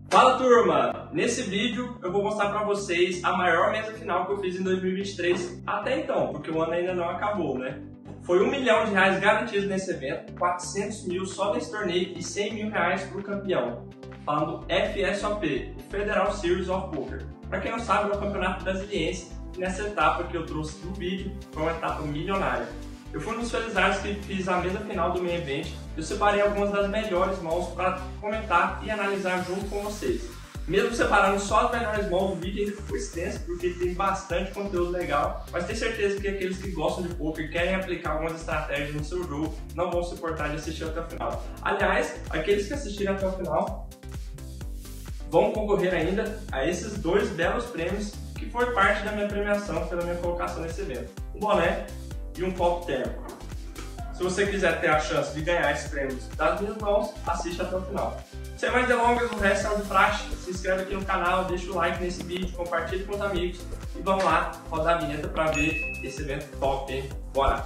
Fala turma! Nesse vídeo eu vou mostrar pra vocês a maior mesa final que eu fiz em 2023 até então, porque o ano ainda não acabou, né? Foi R$1 milhão garantidos nesse evento, 400 mil só nesse torneio e 100 mil reais pro campeão. Falando FSOP, o Federal Series of Poker. Pra quem não sabe, é o campeonato brasiliense e nessa etapa que eu trouxe no vídeo foi uma etapa milionária. Eu fui um dos felizardos que fiz a mesa final do main event. Eu separei algumas das melhores mãos para comentar e analisar junto com vocês. Mesmo separando só as melhores mãos, o vídeo ainda ficou extenso porque tem bastante conteúdo legal, mas tenho certeza que aqueles que gostam de poker e querem aplicar algumas estratégias no seu jogo não vão se importar de assistir até o final. Aliás, aqueles que assistirem até o final vão concorrer ainda a esses dois belos prêmios que foi parte da minha premiação pela minha colocação nesse evento. Um boné e um copo térmico. Se você quiser ter a chance de ganhar esses prêmios das minhas mãos, assiste até o final. Sem mais delongas, o resto é de praxe. Se inscreve aqui no canal, deixa o like nesse vídeo, compartilhe com os amigos e vamos lá rodar a vinheta para ver esse evento top, hein? Bora!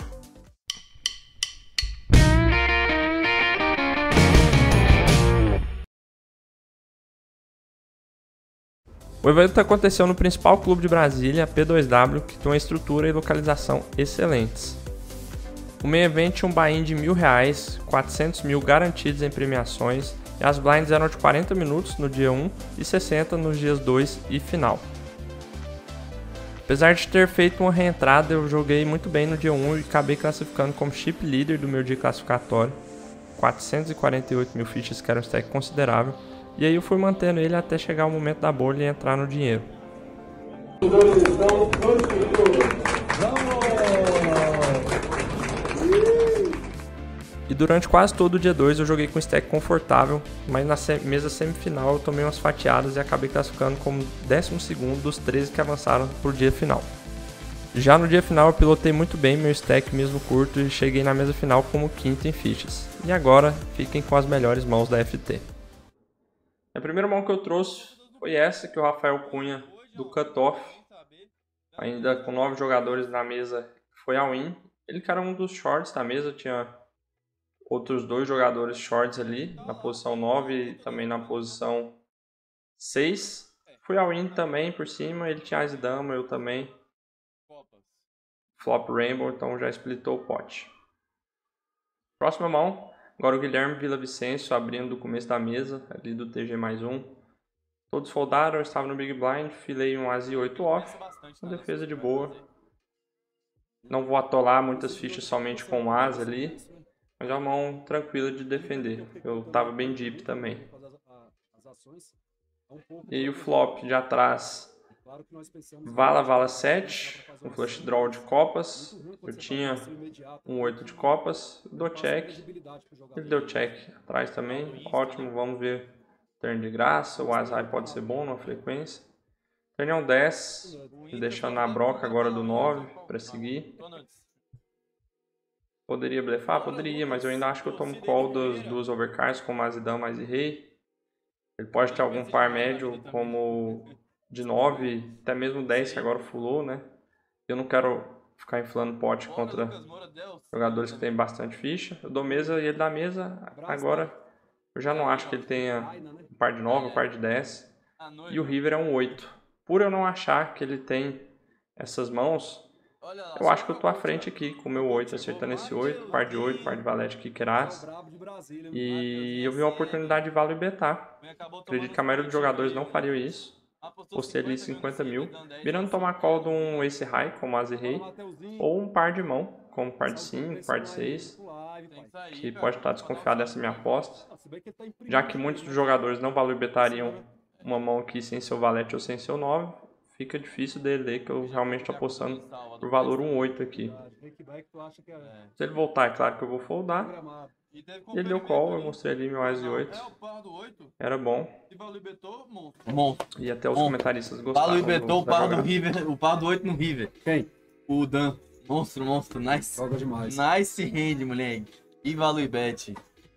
O evento aconteceu no principal clube de Brasília, a P2W, que tem uma estrutura e localização excelentes. O main event tinha um buy-in de R$1.000, 400 mil garantidos em premiações e as blinds eram de 40 minutos no dia 1 e 60 nos dias 2 e final. Apesar de ter feito uma reentrada, eu joguei muito bem no dia 1 e acabei classificando como chip leader do meu dia classificatório, 448 mil fichas, que era um stack considerável. E aí eu fui mantendo ele até chegar o momento da bolha e entrar no dinheiro. E durante quase todo o dia 2 eu joguei com stack confortável, mas na mesa semifinal eu tomei umas fatiadas e acabei classificando como 12º dos 13 que avançaram para o dia final. Já no dia final eu pilotei muito bem meu stack mesmo curto e cheguei na mesa final como 5º em fichas. E agora fiquem com as melhores mãos da FT. A primeira mão que eu trouxe foi essa que o Rafael Cunha do Cutoff, ainda com 9 jogadores na mesa, foi a win. Ele que era um dos shorts da mesa, tinha outros 2 jogadores shorts ali, na posição 9 e também na posição 6. Fui a win também por cima, ele tinha as dama, eu também. Flop Rainbow, então já splitou o pote. Próxima mão. Agora o Guilherme Villavicencio abrindo do começo da mesa, ali do TG+1. Todos foldaram, eu estava no Big Blind, filei um As 8 off, uma defesa de boa. Não vou atolar muitas fichas somente com o As ali, mas é uma mão tranquila de defender. Eu estava bem deep também. E aí o flop de atrás, Vala 7, um flush draw de copas. Eu tinha um 8 de copas, dou check. Ele deu check atrás também, ótimo, vamos ver turn de graça. O As High pode ser bom na frequência. Turn é um 10, deixando na broca agora do 9 para seguir. Poderia blefar? Poderia, mas eu ainda acho que eu tomo call das duas overcards com As e Dama, mais e Rei. Ele pode ter algum par médio como de 9, até mesmo 10 que agora fullou, né? Eu não quero ficar inflando pote contra jogadores que tem bastante ficha. Eu dou mesa e ele dá mesa. Agora eu já não acho que ele tenha um par de 9, um par de 10. E o River é um 8. Por eu não achar que ele tem essas mãos, eu acho que eu tô à frente aqui com o meu 8, acertando esse 8, par de 8, par de valete Kickerass. E eu vi uma oportunidade de valo e betar. Acredito que a maioria dos jogadores não faria isso. Postei ali 50 mil, virando tomar call de um Ace High, como As e Rei, ou um par de mão, como par de 5, par de 6, que pode estar desconfiado dessa minha aposta, já que muitos dos jogadores não valor betariam uma mão aqui sem seu valete ou sem seu 9, fica difícil dele ler que eu realmente estou apostando por valor um 8 aqui. Se ele voltar, é claro que eu vou foldar. E ele deu call, eu mostrei ali meu As 8. Era bom. E até os comentaristas gostaram. Paulo betou o par do River, o par do 8 no River. Quem? O Dan. Monstro, nice. Joga demais. Nice hand, moleque. E value bet.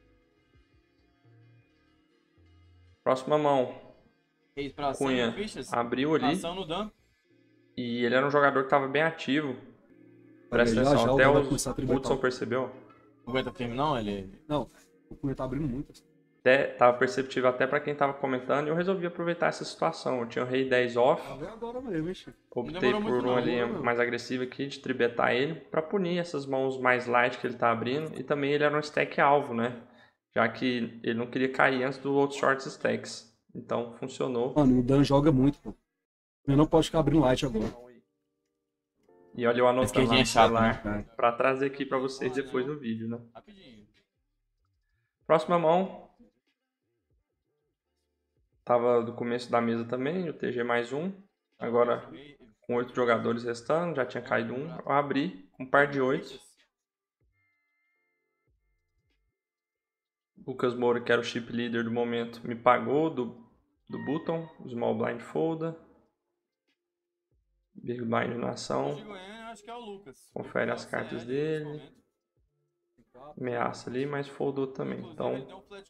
Próxima mão. Cunha abriu ali. E ele era um jogador que estava bem ativo. Presta atenção, até o Hudson percebeu. Não aguenta firme não? Ele... Não, o Cunha tá abrindo muito. Tava perceptível até para quem tava comentando, e eu resolvi aproveitar essa situação. Eu tinha o rei 10 off, Agora mesmo, hein? optei por uma linha mais agressiva aqui, de tribetar ele, para punir essas mãos mais light que ele tá abrindo, e também ele era um stack alvo, né? Já que ele não queria cair antes do outro short stacks. Então funcionou. Mano, o Dan joga muito, pô. Eu não posso ficar abrindo light agora. E olha eu anotando lá no chato, celular né? pra trazer aqui pra vocês depois no vídeo, né? Rapidinho. Próxima mão. Tava do começo da mesa também, o TG mais um. Agora com 8 jogadores restando, já tinha caído um. Eu abri com um par de 8. Lucas Moura, que era o chip leader do momento, me pagou do button, small blind folda. Big blind na ação. Confere as cartas dele. Ameaça ali, mas foldou também. Então,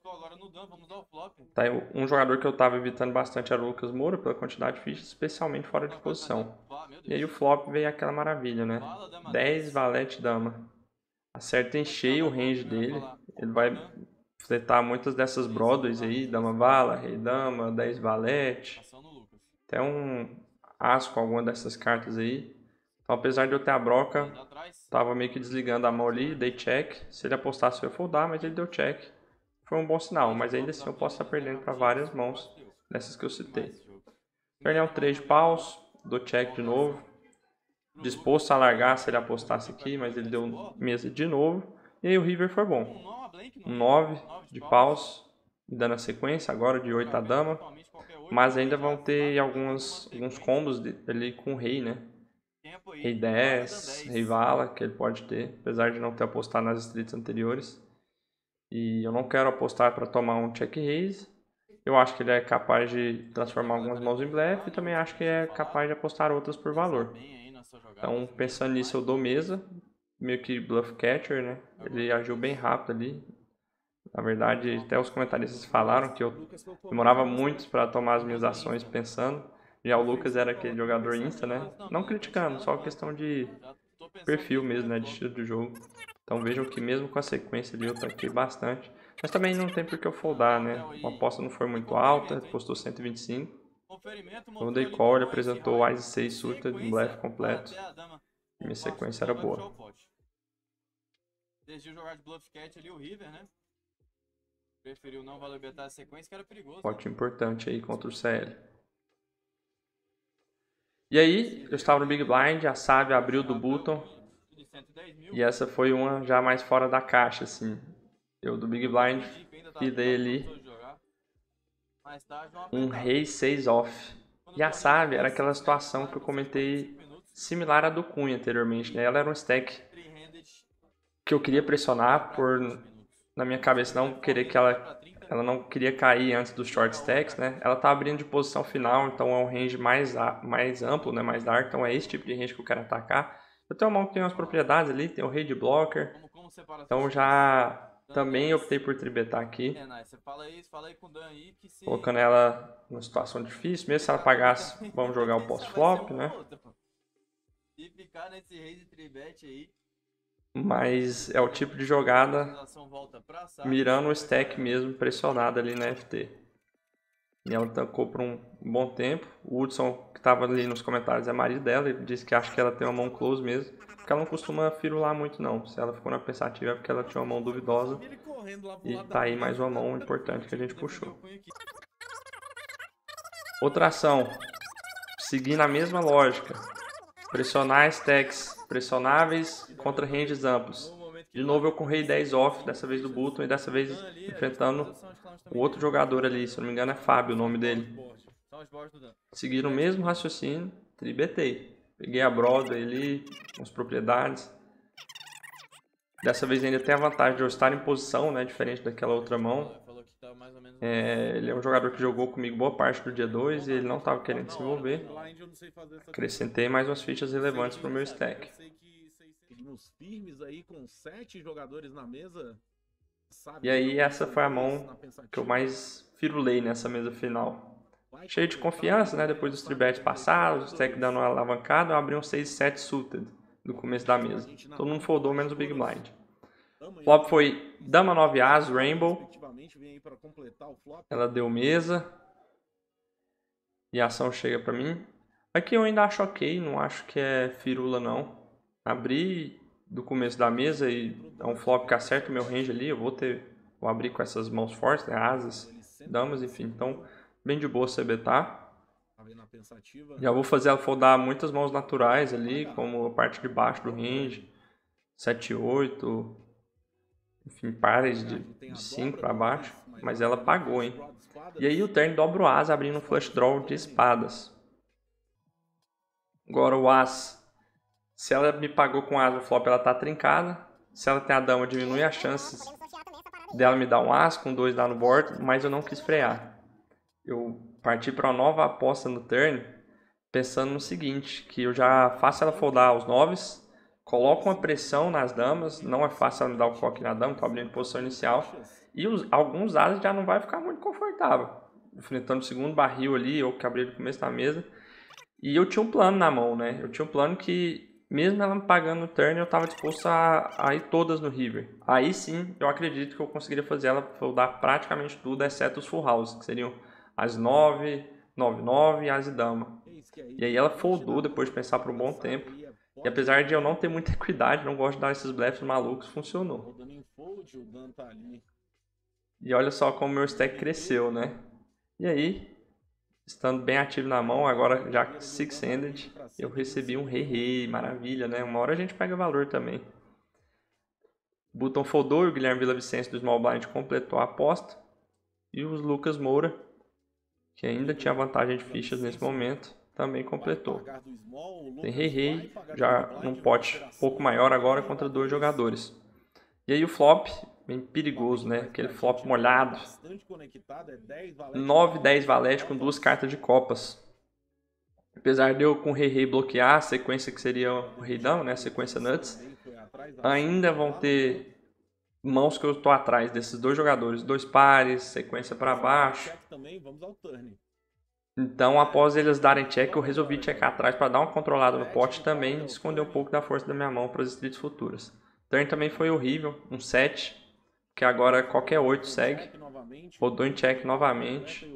tá aí, um jogador que eu tava evitando bastante era o Lucas Moura, pela quantidade de fichas, especialmente fora de posição. E aí o flop veio aquela maravilha, né? 10 valete dama. Acerta em cheio o range dele. Ele vai fletar muitas dessas Broadways aí, dama vala, rei dama, 10 valete. Até um as com alguma dessas cartas aí. Então, apesar de eu ter a broca, tava meio que desligando a mão ali, dei check. Se ele apostasse eu ia foldar, mas ele deu check. Foi um bom sinal, mas ainda assim eu posso estar perdendo para várias mãos dessas que eu citei. Perdeu um 3 de paus, dou check de novo. Disposto a largar se ele apostasse aqui, mas ele deu mesa de novo. E aí o river foi bom. Um 9 de paus, dando a sequência agora de 8 a dama. Mas ainda vão ter alguns combos ali com o rei, né? Rei 10, rei vala, que ele pode ter, apesar de não ter apostado nas streets anteriores. E eu não quero apostar para tomar um check raise. Eu acho que ele é capaz de transformar algumas mãos em blefe e também acho que é capaz de apostar outras por valor. Então, pensando nisso, eu dou mesa, meio que bluff catcher, né? Ele agiu bem rápido ali. Na verdade, até os comentaristas falaram que eu demorava muito para tomar as minhas ações pensando. Já o Lucas era aquele jogador insta, né? Não criticando, só questão de perfil mesmo, né? De estilo de jogo. Então vejam que mesmo com a sequência ali eu tanquei bastante. Mas também não tem por que eu foldar, né? A aposta não foi muito alta, postou 125. Quando dei call, ele apresentou o Ice 6 suited, um blefe completo. E minha sequência era boa. Decidiu jogar de bluff cat ali o river, né? Preferiu não valer betar a sequência, que era perigoso. Pote importante aí contra o CL. E aí, eu estava no Big Blind, a Sávia abriu do button. E essa foi uma já mais fora da caixa, assim. Eu do Big Blind fidei ali um rei 6 off. E a Sávia era aquela situação que eu comentei similar à do Cunha anteriormente, né? Ela era um stack que eu queria pressionar por, na minha cabeça, não querer que ela não queria cair antes dos short stacks, né? Ela tá abrindo de posição final, então é um range mais amplo, né? Mais dark, então é esse tipo de range que eu quero atacar. Eu tenho uma mão que tem umas propriedades ali, tem o rei de blocker, então já também optei por tribetar aqui, colocando ela numa situação difícil, mesmo se ela pagasse, vamos jogar o pós-flop, né? E ficar nesse raise tribet aí. Mas é o tipo de jogada mirando o stack mesmo, pressionado ali na FT. E ela tancou por um bom tempo. O Hudson, que estava ali nos comentários, é marido dela, ele disse que acha que ela tem uma mão close mesmo. Porque ela não costuma firular muito não. Se ela ficou na pensativa é porque ela tinha uma mão duvidosa. E tá aí mais uma mão importante que a gente puxou. Outra ação. Seguindo a mesma lógica. Pressionar stacks pressionáveis contra ranges amplos. De novo eu com rei 10 off, dessa vez do button e dessa vez enfrentando o outro jogador ali, se eu não me engano é Fábio o nome dele. Seguiram o mesmo raciocínio, tribetei. Peguei a Broadway ali, as propriedades. Dessa vez ainda tem a vantagem de eu estar em posição, né, diferente daquela outra mão. Ele é um jogador que jogou comigo boa parte do dia 2 e ele não estava querendo se envolver. Acrescentei mais umas fichas relevantes para o meu stack. E aí essa foi a mão que eu mais firulei nessa mesa final. Cheio de confiança, né? Depois dos tribets passados, o stack dando uma alavancada, eu abri um 6-7 suited no começo da mesa. Todo mundo foldou menos o Big Blind. Flop foi Dama 9 As, Rainbow. Ela deu mesa. E a ação chega pra mim. Aqui eu ainda acho ok, não acho que é firula não. Abri do começo da mesa e é um flop que acerta o meu range ali. Eu vou abrir com essas mãos fortes, né? Asas, damas, enfim. Então, bem de boa CBtar. Já vou fazer ela foldar muitas mãos naturais ali, como a parte de baixo do range. 7, 8, enfim, pares de 5 para baixo. Mas ela pagou, hein? E aí o turn dobra o As abrindo um flush draw de espadas. Agora o As, se ela me pagou com As no flop, ela tá trincada. Se ela tem a dama, diminui as chances dela me dar um As com 2 lá no board, mas eu não quis frear. Eu parti para uma nova aposta no turn, pensando no seguinte, que eu já faço ela foldar os 9s, coloco uma pressão nas damas, não é fácil ela me dar o coque na dama, tô abrindo posição inicial, e alguns As já não vai ficar muito confortável, enfrentando o segundo barril ali, ou que abri no começo da mesa. E eu tinha um plano na mão, né? Eu tinha um plano que, mesmo ela me pagando no turn, eu estava disposto a ir todas no river. Aí sim, eu acredito que eu conseguiria fazer ela foldar praticamente tudo, exceto os full house, que seriam as 9, 9, 9 e as dama. E aí ela foldou depois de pensar por um bom tempo. E apesar de eu não ter muita equidade, não gosto de dar esses blefs malucos, funcionou. E olha só como meu stack cresceu, né? E aí, estando bem ativo na mão, agora já six-handed, eu recebi um rei, maravilha, né? Uma hora a gente pega valor também. Button foldou e o Guilherme Villavicencio do Small Blind completou a aposta. E o Lucas Moura, que ainda tinha vantagem de fichas nesse momento, também completou. Tem rei, já num pote um pouco maior agora contra 2 jogadores. E aí o flop, bem perigoso, né? Aquele flop molhado. 9, 10 valete com 2 cartas de copas. Apesar de eu com o rei bloquear a sequência que seria o rei dama, né? A sequência nuts, ainda vão ter mãos que eu estou atrás desses 2 jogadores. 2 pares, sequência para baixo. Então, após eles darem check, eu resolvi checar atrás para dar uma controlada no pote também e esconder um pouco da força da minha mão para as streets futuras. Turn também foi horrível, um 7, que agora qualquer 8 segue. Rodou em check novamente.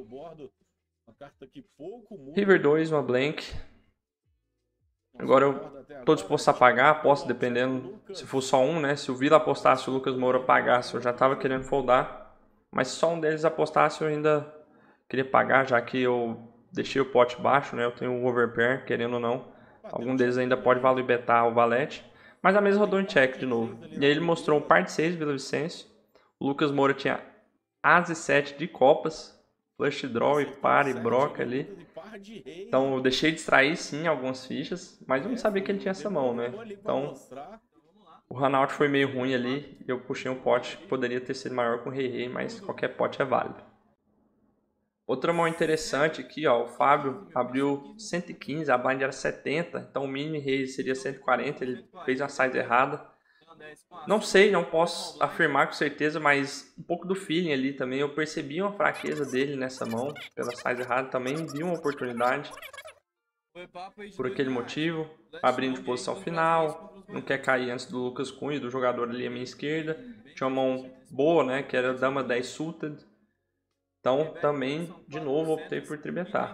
River 2, uma blank. Agora eu estou disposto a pagar, aposto dependendo, se for só um, né? Se o Vila apostasse, o Lucas Moura pagasse, eu já estava querendo foldar. Mas se só um deles apostasse, eu ainda queria pagar, já que eu deixei o pote baixo, né? Eu tenho um overpair, querendo ou não. Algum deles ainda pode value betar o valete. Mas a mesa rodou em check de novo. E aí ele mostrou um par de 6, Villavicencio. O Lucas Moura tinha As e 7 de copas. Flush draw e par e broca ali. Então eu deixei de extrair sim algumas fichas. Mas eu não sabia que ele tinha essa mão, né? Então o runout foi meio ruim ali. E eu puxei um pote que poderia ter sido maior com o rei, mas qualquer pote é válido. Outra mão interessante aqui, ó, o Fábio abriu 115, a blind era 70, então o mini raise seria 140, ele fez a size errada. Não sei, não posso afirmar com certeza, mas um pouco do feeling ali também, eu percebi uma fraqueza dele nessa mão, pela size errada, também vi uma oportunidade por aquele motivo, abrindo de posição final, não quer cair antes do Lucas Cunha, do jogador ali à minha esquerda, tinha uma mão boa, né, que era dama 10 suited. Então, também, de novo, optei por tribetar.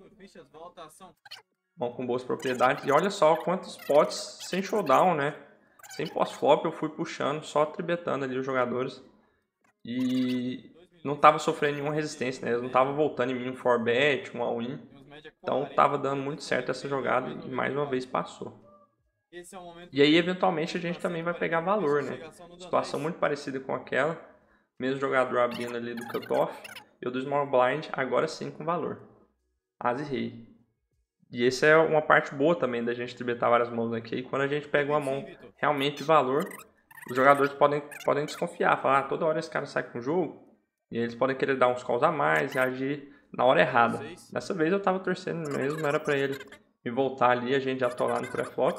Mão com boas propriedades. E olha só quantos potes sem showdown, né? Sem pós-flop eu fui puxando, só tribetando ali os jogadores. E não estava sofrendo nenhuma resistência, né? Eles não estavam voltando em mim um 4-bet, um all-in. Então, estava dando muito certo essa jogada e mais uma vez passou. E aí, eventualmente, a gente também vai pegar valor, né? Situação muito parecida com aquela. Mesmo jogador abrindo ali do cutoff. Eu do Small Blind, agora sim com valor. As e rei. E essa é uma parte boa também da gente tribetar várias mãos aqui. Quando a gente pega uma mão realmente de valor, os jogadores podem desconfiar. Falar, toda hora esse cara sai com o jogo. E eles podem querer dar uns calls a mais e agir na hora errada. Dessa vez eu tava torcendo mesmo, não era pra ele me voltar ali, a gente já atolar no pré-flop.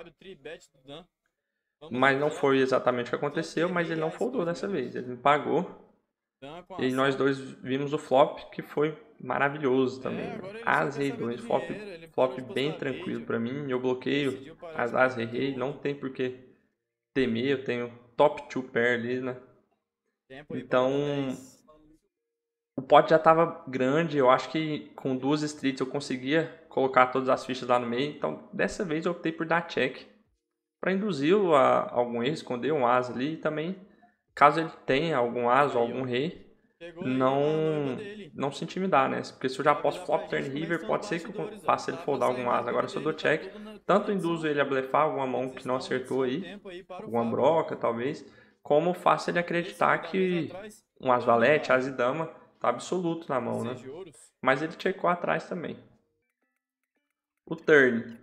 Mas não foi exatamente o que aconteceu, mas ele não foldou dessa vez. Ele me pagou. E nós dois vimos o flop, que foi maravilhoso também. As, rei, 2, flop bem tranquilo pra mim. Eu bloqueio as rei, não tem por que temer. Eu tenho top 2 pair ali, né? Tempo aí Então, para 10. o pote já tava grande, eu acho que com 2 streets eu conseguia colocar todas as fichas lá no meio. Então, dessa vez eu optei por dar check para induzir a algum erro, esconder um as ali e também, caso ele tenha algum as ou Aí, algum ó. rei, Chegou aí a noiva não dele. não se intimidar, né? Porque se eu já Vai posso avisar pra flop turn gente como é que river, estão os pode ser que eu bastidores, ó. faça ele Tá pra foldar sair algum as. noiva Agora se eu dou dele, tá check, tudo tanto na induzo edição. ele a blefar alguma mão Eles que não estão na acertou edição aí, tempo aí para o alguma Fábio. broca talvez, como faço ele Esse acreditar aí da mesa que atrás. um as Ô, valete, as rapaz. e dama, tá absoluto na mão, né? 6 de ouros. Mas ele checou atrás também. O turn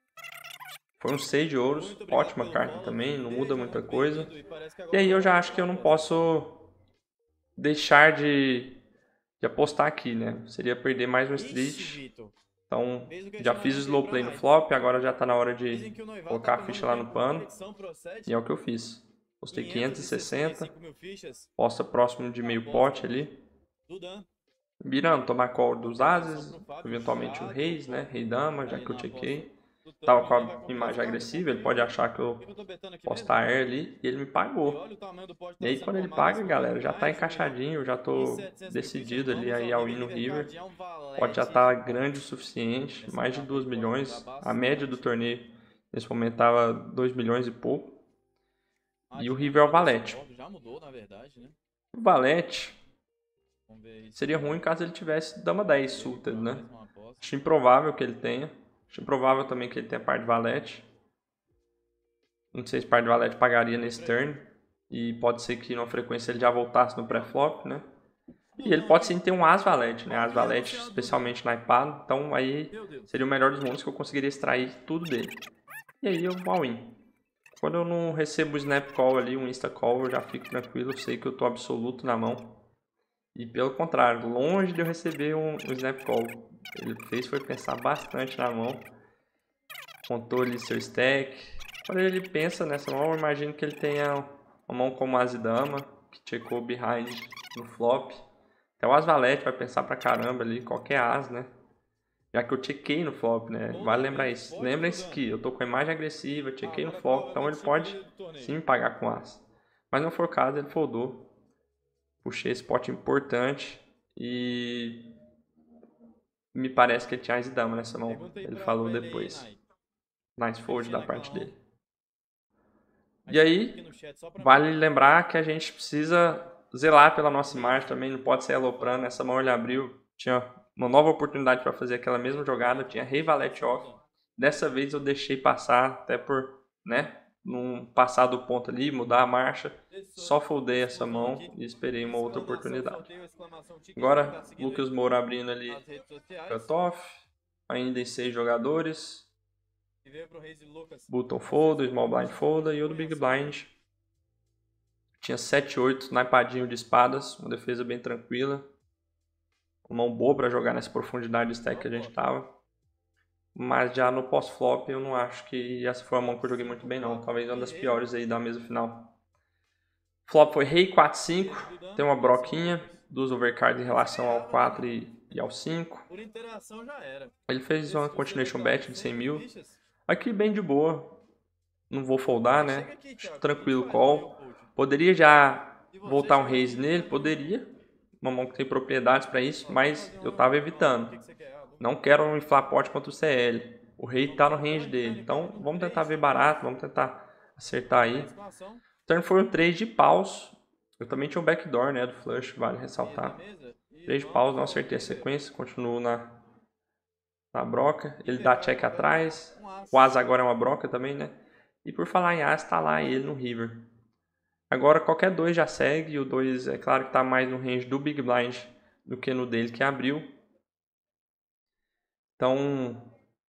foi um 6 de ouros, Muito obrigado ótima pelo carta follow. também, não muda muita Sejam coisa. bem-vindos. E parece que E agora aí o eu Rafael já vai acho que eu falar, não rapaziada. posso deixar de apostar aqui, né? Seria perder mais um Ixi, street. Vitor. Então, Fez o já fiz o questionamento aí slow pra play no Night. flop, agora já tá na hora Dizem de que o noivado tá colocar a ficha tomando lá no tempo. A pano. edição procede. E é o que eu fiz. Postei 560, 565 mil fichas. posta próximo de Uma meio aposta pote ali. do Dan. Mirando, tomar call dos Primeira edição ases, pro Fábio. eventualmente o Já reis, né? dropou. Rei dama, já Ali que eu na aposta chequei. do Tava turn. com Ele vai a comprar os imagem cards. agressiva, ele Confirme pode aí. achar que O eu que eu tô betando aqui mesmo? postar air ali e ele me E olha pagou. o tamanho do pote que E tá aí sendo quando ele formado nesse paga, momento. galera, já tá Mais 1 milhão encaixadinho, já e tô 700 mil fichas. decidido ali Vamos aí ao all River. in no River River. Card é um Pode já valete. estar grande o suficiente, Essa mais de carta 2 aí pode ajudar milhões. A média do bastante. torneio nesse momento tava 2 milhões e pouco. A E o River é o dinâmica desse valete. board já mudou, na verdade, né? O valete Vamos ver aí. seria ruim caso ele tivesse dama 10 suited, né? Mais uma aposta. Acho improvável que ele tenha. Acho improvável também que ele tenha par de valete. Não sei se par de valete pagaria nesse turn. E pode ser que numa frequência ele já voltasse no pré-flop, né? E ele pode sim ter um as valete, né? As valete especialmente naipado. Então aí seria o melhor dos mundos que eu conseguiria extrair tudo dele. E aí eu all in. Quando eu não recebo o snap call ali, um insta call, eu já fico tranquilo. Eu sei que eu tô absoluto na mão. E pelo contrário, longe de eu receber um snap call. Ele fez foi pensar bastante na mão. Contou ali seu stack. Quando ele pensa nessa mão, eu imagino que ele tenha uma mão como as e dama, que checou behind no flop. Até o as valete vai pensar pra caramba ali, qualquer as, né? Já que eu chequei no flop, né? Vale lembrar isso. Lembrem-se que eu tô com a imagem agressiva, chequei no flop, então ele pode sim me pagar com as. Mas não for o caso, ele foldou. Puxei esse pote importante e me parece que ele tinha as e dama nessa mão. Ele falou depois. Nice fold da parte dele. E aí, vale lembrar que a gente precisa zelar pela nossa imagem também, não pode ser aloprando. Essa mão ele abriu, tinha uma nova oportunidade para fazer aquela mesma jogada, tinha rei valete off. Dessa vez eu deixei passar, até por, né, não passar do ponto ali, mudar a marcha. Só foldei essa mão e esperei uma outra oportunidade. Agora, Lucas Moura abrindo ali cutoff, ainda em 6 jogadores. Button folda, small blind folda e o do big blind. Tinha 7-8, naipadinho de espadas, uma defesa bem tranquila. Uma mão boa para jogar nessa profundidade de stack que a gente tava. Mas já no pós-flop eu não acho que essa foi a mão que eu joguei muito bem não. Talvez uma das piores aí da mesa final. Flop foi rei 4-5, tem uma broquinha, duas overcards em relação ao 4 e ao 5. Ele fez uma continuation bet de 100 mil. Aqui bem de boa, não vou foldar, né? Tranquilo call. Poderia já voltar um raise nele? Poderia. Uma mão que tem propriedades para isso, mas eu tava evitando. Não quero inflar pote contra o CL. O rei tá no range dele. Então vamos tentar ver barato, vamos tentar acertar aí. O turn foi um 3 de paus. Eu também tinha um backdoor, né, do flush, vale ressaltar. 3 de paus, não acertei a sequência, continuo na broca. Ele dá check atrás. O as agora é uma broca também, né? E por falar em as, tá lá ele no river. Agora qualquer 2 já segue. E o 2 é claro que tá mais no range do big blind do que no dele que abriu. Então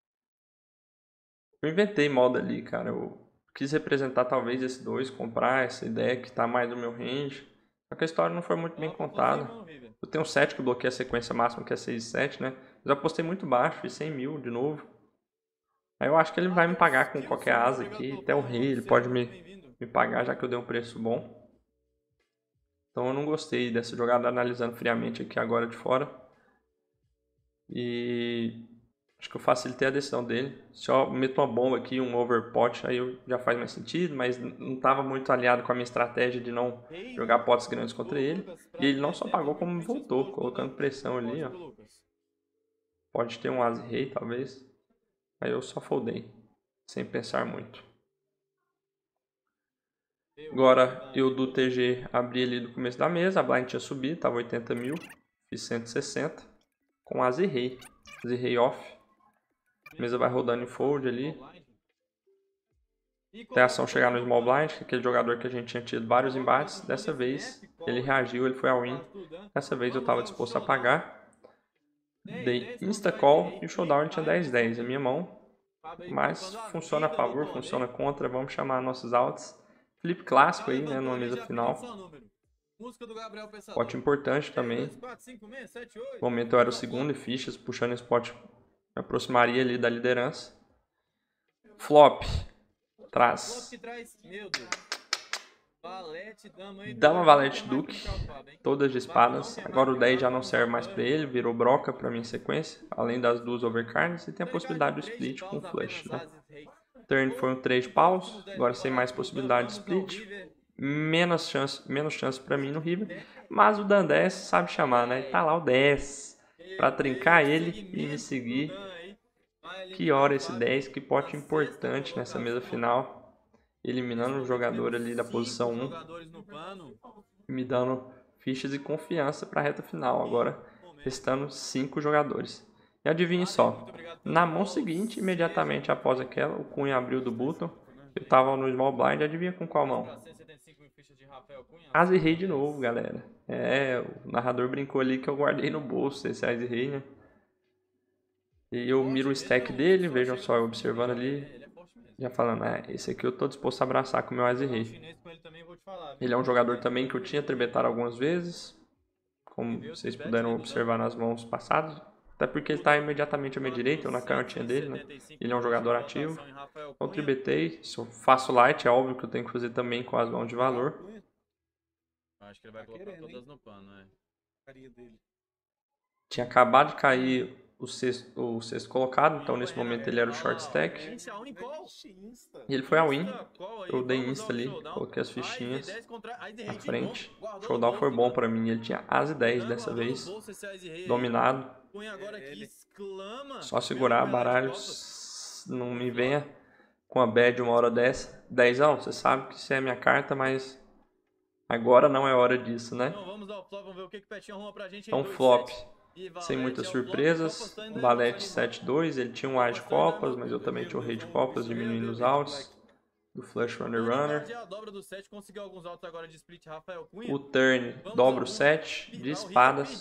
eu inventei moda ali, cara. Eu quis representar talvez esse 2, comprar essa ideia que tá mais no meu range. Só que a história não foi muito bem contada. Eu tenho um 7 que bloqueia a sequência máxima, que é 6 e 7, né? Mas eu apostei muito baixo, fiz 100 mil de novo. Aí eu acho que ele vai me pagar com qualquer asa aqui. Até o rei ele pode me pagar, já que eu dei um preço bom. Então eu não gostei dessa jogada, analisando friamente aqui agora de fora. E Acho que eu facilitei a decisão dele. Se eu meto uma bomba aqui, um overpot, aí já faz mais sentido, mas não estava muito alinhado com a minha estratégia de não jogar potes grandes contra ele. E ele não só pagou como voltou, colocando pressão ali, ó. Pode ter um as rei, talvez. Aí eu só foldei, sem pensar muito. Agora eu do TG abri ali no começo da mesa, a blind tinha subido, tava 80 mil, fiz 160 com as rei. As rei off. A mesa vai rodando em fold ali. Até a ação chegar no small blind, que é aquele jogador que a gente tinha tido vários embates. Dessa vez ele reagiu, ele foi all-in. Dessa vez eu estava disposto a pagar. Dei insta-call e o showdown tinha 10-10 em minha mão. Mas funciona a favor, funciona contra. Vamos chamar nossos outs. Flip clássico aí, né, numa mesa final. Spot importante também. No momento eu era o segundo e fichas, puxando esse spot, me aproximaria ali da liderança. Flop. Traz. Dama, valete, duque. Todas de espadas. Agora o 10 já não serve mais pra ele, virou broca pra minha sequência. Além das duas overcards, e tem a possibilidade do split com flush, né? Turn foi um 3 de paus, agora sem mais possibilidade de split. Menos chance pra mim no river. Mas o Dan 10 sabe chamar, né? Tá lá o 10 pra trincar ele e me seguir. Que hora esse 10, que pote importante nessa mesa final. Eliminando o jogador ali da posição 1. Me dando fichas e confiança pra reta final. Agora restando 5 jogadores. E adivinhe só, na mão seguinte, imediatamente após aquela, o Cunha abriu do button. Eu tava no small blind, adivinha com qual mão? As e rei de novo, galera. É, o narrador brincou ali que eu guardei no bolso esse as e rei, né? E eu miro o stack dele, vejam só, eu observando ali, já falando, esse aqui eu tô disposto a abraçar com o meu as e rei. Ele é um jogador também que eu tinha tribetado algumas vezes, como vocês puderam observar nas mãos passadas. Até porque ele está imediatamente à minha direita, eu na canhotinha dele, né? Ele é um jogador ativo. Então tribetei, se eu faço light, é óbvio que eu tenho que fazer também com as mãos de valor. Acho que ele vai colocar todas no pano, né? Tinha acabado de cair o sexto colocado, então nesse momento ele era o short stack. E ele foi a win. Eu dei insta ali, coloquei as fichinhas na frente. O showdown foi bom pra mim, ele tinha as e 10 dessa vez, dominado. Só segurar, baralho, não me venha com a bad uma hora dessa. 10ão, você sabe que isso é a minha carta, mas agora não é hora disso, né? Então flop, sem muitas surpresas, valete 7-2, ele tinha um as de copas, mas eu também tinha o rei de copas, diminuindo os outs. Do flush runner. O turn dobra o 7 de espadas.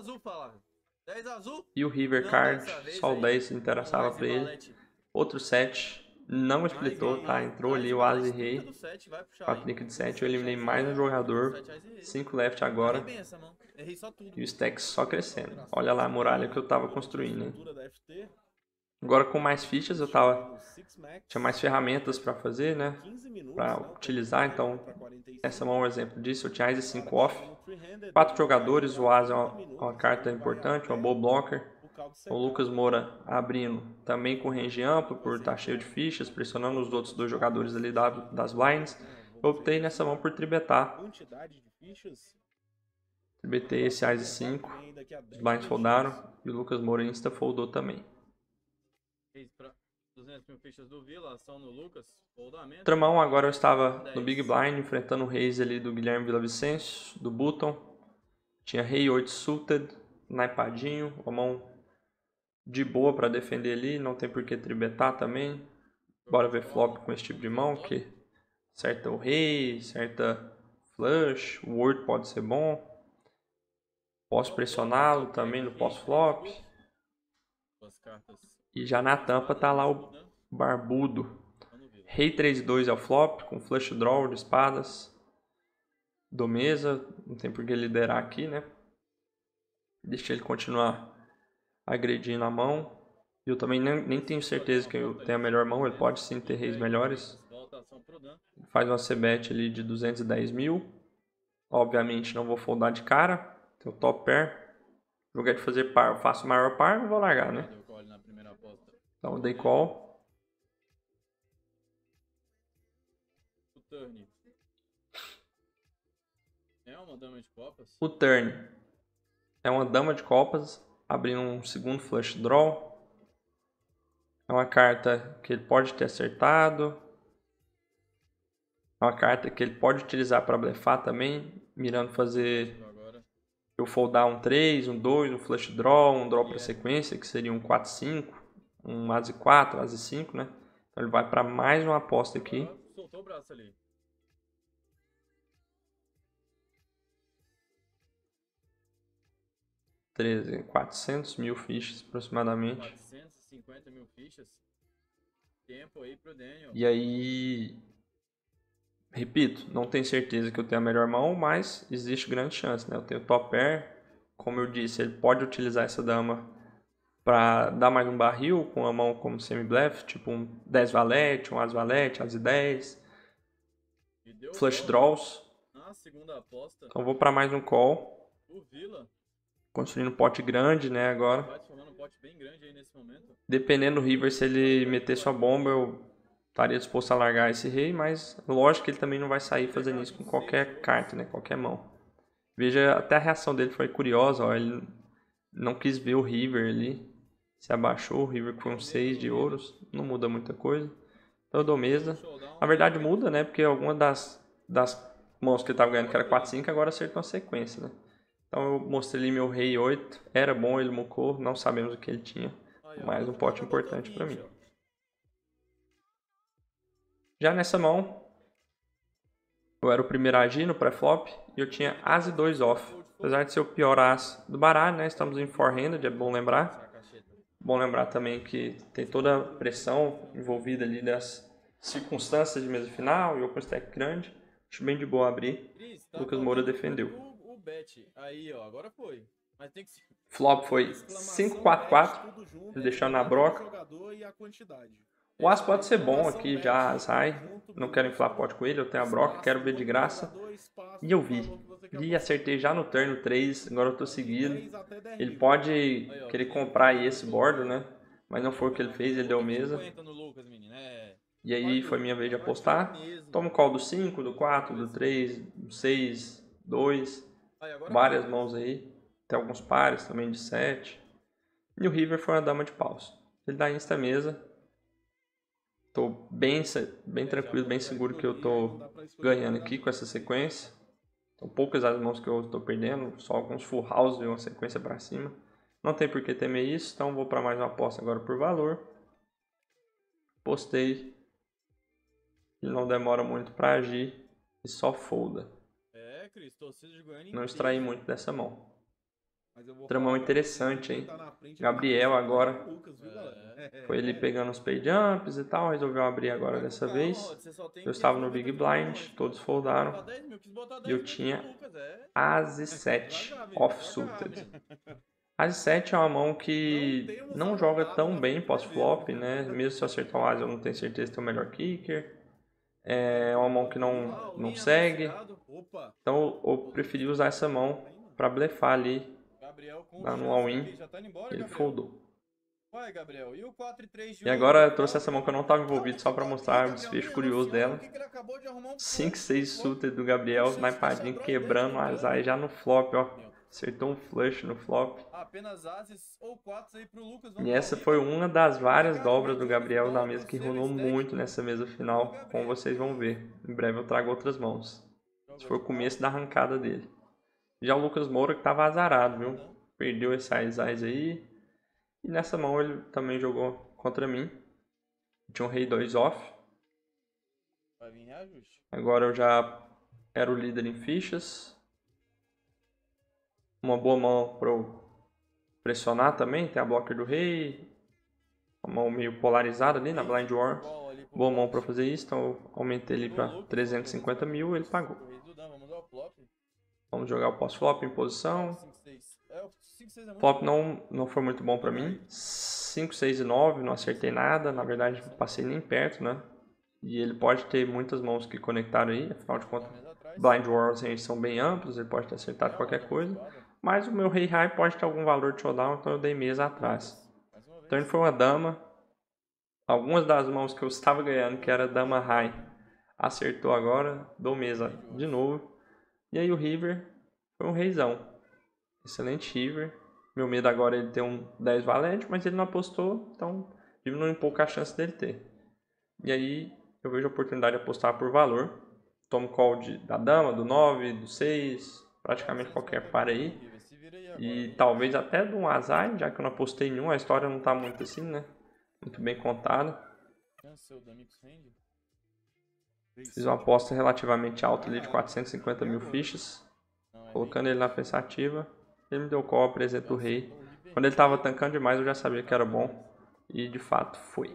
E o river card, só o 10 interessava pra ele. Outro 7, não splitou, tá? Entrou ali o as e rei. 4 nick de 7, eu eliminei mais um jogador. 5 left agora. E o stack só crescendo. Olha lá a muralha que eu tava construindo, hein? Agora com mais fichas eu tinha mais ferramentas para fazer, né? Para utilizar, então essa é um exemplo disso. Eu tinha Ice 5 off, 4 jogadores, o As é uma carta importante, uma boa blocker. O Lucas Moura abrindo também com range amplo por estar cheio de fichas, pressionando os outros dois jogadores ali das blinds. Eu optei nessa mão por tribetar. Tribetei esse Ice 5, os blinds foldaram e o Lucas Moura insta foldou também. 200 mil fichas do Vila, ação no Lucas, foldamento. Outra mão, agora eu estava no Big Blind, enfrentando o Reis ali do Guilherme Villavicencio, do Button. Tinha Rei 8 suited, naipadinho, uma mão de boa para defender ali, não tem por que tribetar também. Bora ver flop com esse tipo de mão, que certa o Rei, certa flush, o Word pode ser bom. Posso pressioná-lo também no pós-flop. E já na tampa tá lá o barbudo. Rei 3-2 é o flop, com flush draw de espadas. Do mesa, não tem por que liderar aqui, né? Deixa ele continuar agredindo a mão. Eu também nem tenho certeza que eu tenho a melhor mão, ele pode sim ter reis melhores. Faz uma c-bet ali de 210 mil. Obviamente não vou foldar de cara, tem o top pair. Jogar de fazer par, eu faço o maior par, não vou largar, né? Então eu dei call. O turn. É uma dama de copas? O turn é uma dama de copas, abrindo um segundo flush draw. É uma carta que ele pode ter acertado. É uma carta que ele pode utilizar para blefar também, mirando fazer Agora. eu foldar um 3, um 2, um flush draw, um draw para sequência, que seria um 4-5, um As 4, As 5, né? Então ele vai para mais uma aposta aqui. Soltou o braço ali. 13, 400 mil fichas aproximadamente. 450 mil fichas. Tempo aí pro Daniel. E aí, repito, não tenho certeza que eu tenho a melhor mão, mas existe grande chance, né? Eu tenho top pair, como eu disse, ele pode utilizar essa dama para dar mais um barril com a mão como semi-bluff, tipo um 10 valete, um as valete, as 10, E deu flush call draws. na segunda aposta. Então vou para mais um call, O Vila. construindo um pote grande, né, agora. Vai formando um pote bem grande aí nesse momento. Dependendo do river, se ele meter sua bomba, eu estaria disposto a largar esse rei, mas lógico que ele também não vai sair fazendo isso com qualquer carta, né, qualquer mão. Veja, até a reação dele foi curiosa, ó, ele não quis ver o river ali, se abaixou, o river com um 6 de ouros, não muda muita coisa. Então eu dou mesa. Na verdade muda, né, porque alguma das mãos que ele estava ganhando, que era 4-5, agora acertou a sequência, né. Então eu mostrei ali meu rei 8, era bom, ele mucou, não sabemos o que ele tinha. Mais um pote importante para mim. Já nessa mão, eu era o primeiro a agir no pré-flop e eu tinha As e 2 off. Apesar de ser o pior As do baralho, né? Estamos em four-handed, é bom lembrar. Bom lembrar também que tem toda a pressão envolvida ali das circunstâncias de mesa final e eu com stack grande. Acho bem de boa abrir. Lucas Moura defendeu. O bet. Aí, ó, agora foi. Mas tem que ser. Flop foi 5-4-4, ele deixando na broca. O As pode ser bom aqui já, As high. Não quero inflar pote com ele, eu tenho a broca, quero ver de graça. E eu vi. E acertei já no turn 3, agora eu tô seguindo. Ele pode querer comprar aí esse bordo, né? Mas não foi o que ele fez, ele deu mesa. E aí foi minha vez de apostar. Tomo call do 5, do 4, do 3, do 6, 2. Várias mãos aí. Tem alguns pares também de 7. E o river foi uma dama de paus. Ele dá insta mesa. Tô bem tranquilo, bem seguro que eu tô ganhando aqui com essa sequência. São poucas as mãos que eu estou perdendo, só alguns full house e uma sequência para cima. Não tem por que temer isso, então vou para mais uma aposta agora por valor. Postei. Ele não demora muito para agir e só folda. Não extraí muito dessa mão. Outra mão interessante, hein? Gabriel agora. Foi ele pegando os pay jumps e tal. Resolveu abrir agora dessa vez. Eu estava no Big Blind. Todos foldaram. E eu tinha As 7 off-suited. As 7 é uma mão que não joga tão bem pós-flop, né? Mesmo se eu acertar um As, eu não tenho certeza de ter o melhor kicker. É uma mão que não segue. Então eu preferi usar essa mão para blefar ali. Lá no all-in, ele foldou. E agora eu trouxe essa mão que eu não estava envolvido só para mostrar o desfecho curioso dela. 5-6 suited do Gabriel, snipadinho, quebrando o azar já no flop, ó. Acertou um flush no flop. E essa foi uma das várias dobras do Gabriel na mesa que rolou muito nessa mesa final, como vocês vão ver. Em breve eu trago outras mãos. Esse foi o começo da arrancada dele. Já o Lucas Moura que estava azarado, viu? Perdeu esse As aí. E nessa mão ele também jogou contra mim. Tinha um rei 2 off. Agora eu já era o líder em fichas. Uma boa mão para eu pressionar também. Tem a blocker do rei. Uma mão meio polarizada ali na Blind War. Boa mão para fazer isso. Então eu aumentei ele para 350 mil e ele pagou. Vamos jogar o pós-flop em posição. Flop não foi muito bom pra mim. 5, 6 e 9, não acertei nada. Na verdade, não passei nem perto, né? E ele pode ter muitas mãos que conectaram aí. Afinal de contas, Blind Wars são bem amplos. Ele pode ter acertado qualquer coisa. Mas o meu rei high pode ter algum valor de showdown, então eu dei mesa atrás. Então ele foi uma dama. algumas das mãos que eu estava ganhando, que era dama high, acertou agora, dou mesa de novo. E aí o river foi um reizão. Excelente river. Meu medo agora é ele ter um 10 valete, mas ele não apostou, então diminui um pouco a chance dele ter. E aí eu vejo a oportunidade de apostar por valor. Tomo call da dama, do 9, do 6, praticamente qualquer par aí. E talvez até de um azar, já que eu não apostei em nenhum, a história não tá muito assim, né? Muito bem contada. Fiz uma aposta relativamente alta ali de 450 mil fichas. Colocando ele na pensativa. Ele me deu call, apresenta o rei. Quando ele tava tancando demais eu já sabia que era bom. E de fato foi.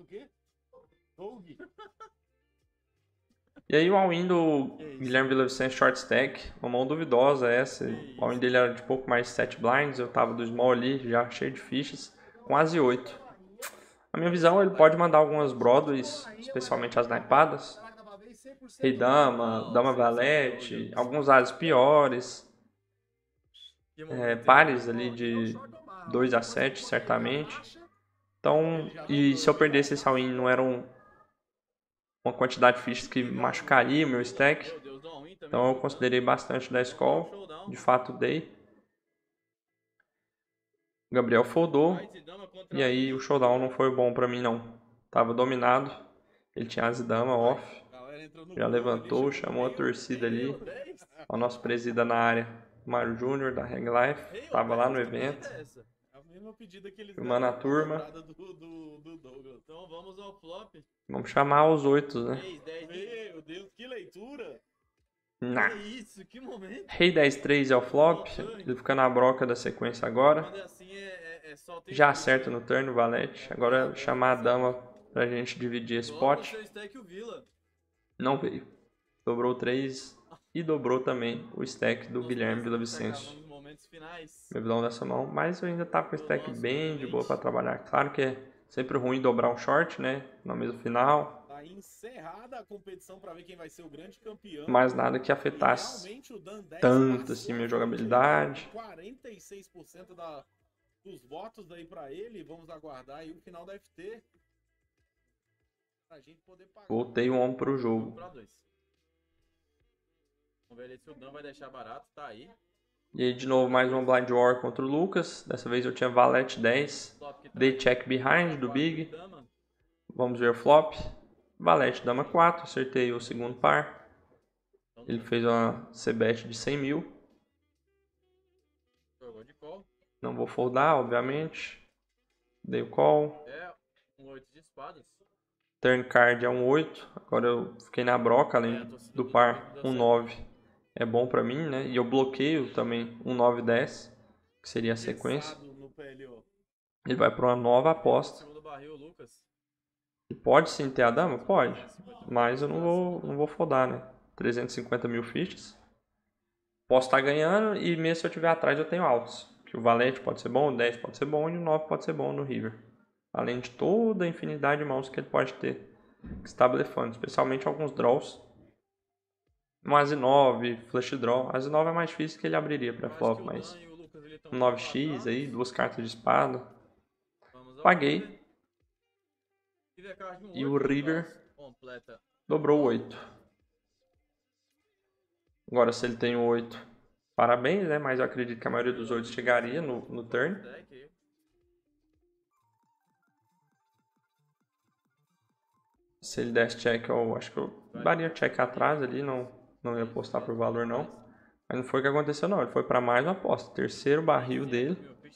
E aí o all-in do Guilherme Villavicencio short stack, uma mão duvidosa essa. O all-in dele era de pouco mais de 7 blinds, eu tava do small ali, já cheio de fichas, quase 8. A minha visão, ele pode mandar algumas Broadways, especialmente as naipadas. Rei dama, dama valete, alguns ases piores. Pares ali de 2 a 7, certamente. Então, e se eu perdesse esse all-in, não era uma quantidade de fichas que machucaria o meu stack. Então eu considerei bastante da call. De fato dei. O Gabriel foldou. E aí o showdown não foi bom pra mim não. Tava dominado. Ele tinha as dama off. Já levantou, chamou a torcida ali. O nosso presida na área, Mário Júnior da Hang Life. Tava lá no evento. Filmando a turma. Então vamos ao flop. Vamos chamar os 8, né? Meu Deus, que leitura! Nah. Que isso, que momento! Rei 10-3 é o flop. Ele fica na broca da sequência agora. Já acerta no turn o valete. Agora é chamar a dama pra gente dividir esse pote. Não veio. Dobrou 3 e dobrou também o stack do Guilherme Villavicencio. Meu vilão dessa mão. Mas eu ainda tá com o stack bem de boa pra trabalhar. Claro que é sempre ruim dobrar um short, né? Na mesa final. Tá encerrada a competição para ver quem vai ser o grande campeão. Mas nada que afetasse tanto assim minha jogabilidade. 46% dos votos daí para ele. Vamos aguardar aí o final da FT. Pra gente poder pagar. Voltei um homem pro jogo. Vamos ver se o Dan vai deixar barato, tá aí. E aí de novo mais uma blind war contra o Lucas. Dessa vez eu tinha valete 10. Dei check behind do Big. Vamos ver o flop. Valete dama 4. Acertei o segundo par. Ele fez uma c-bet de 100 mil. Não vou foldar, obviamente. Dei o call. Um 8 de espadas. Turn card é um 8. Agora eu fiquei na broca, além do par um 9. É bom pra mim, né? E eu bloqueio também um 9-10, que seria a sequência. Ele vai pra uma nova aposta. E pode sim ter a dama? Pode. Mas eu não vou foldar, né? 350 mil fichas. Posso estar ganhando e mesmo se eu tiver atrás eu tenho altos. Que o valete pode ser bom, o 10 pode ser bom e o 9 pode ser bom no river. Além de toda a infinidade de mãos que ele pode ter. Que está blefando, especialmente alguns draws. Um As 9, flush draw. As 9 é mais difícil que ele abriria para flop, mas um 9x aí, 2 cartas de espada. Paguei. E o river dobrou o 8. Agora se ele tem o 8, parabéns, né? Mas eu acredito que a maioria dos 8 chegaria no turn. Se ele desse check, eu acho que eu daria check atrás ali, não ia apostar por valor não. Mas não foi o que aconteceu não, ele foi para mais uma aposta. Terceiro barril dele.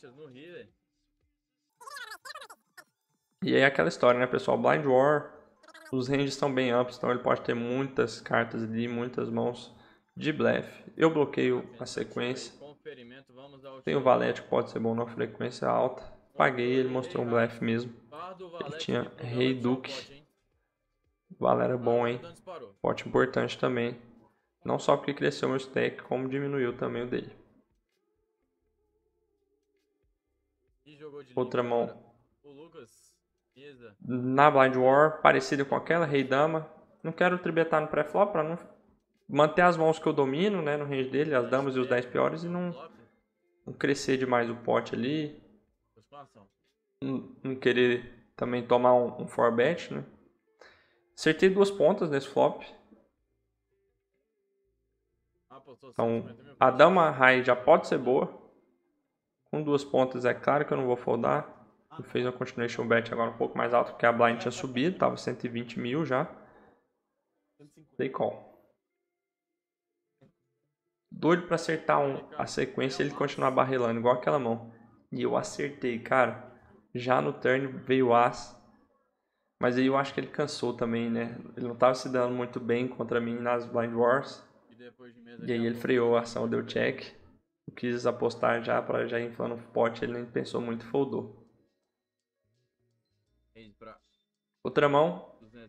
E aí aquela história, né pessoal, Blind War, os ranges estão bem amplos, então ele pode ter muitas cartas ali, muitas mãos de blefe. Eu bloqueio a sequência. Tem o valete que pode ser bom na frequência alta. Paguei, ele mostrou um blefe mesmo. Ele tinha rei duque. O valor é bom, hein? Pote importante também. Não só porque cresceu meu stack, como diminuiu também o dele. Outra mão. Na Blind War, parecida com aquela, rei dama. Não quero tribetar no pré-flop para não manter as mãos que eu domino, né, no range dele, as damas e os 10 piores, e não crescer demais o pote ali. Não querer também tomar um 4-bet, né? Acertei 2 pontas nesse flop. Então, a dama high já pode ser boa. Com 2 pontas é claro que eu não vou foldar. Ele fez uma continuation bet agora um pouco mais alto, porque a blind tinha subido, tava 120 mil já. Dei call. Doido pra acertar a sequência e ele continuar barrelando, igual aquela mão. E eu acertei, cara. Já no turn veio o as. Mas aí eu acho que ele cansou também, né? Ele não tava se dando muito bem contra mim nas blind wars. E aí ele freou a ação, deu check. Eu quis apostar já pra já ir inflando o pote, ele nem pensou muito e foldou. Outra mão.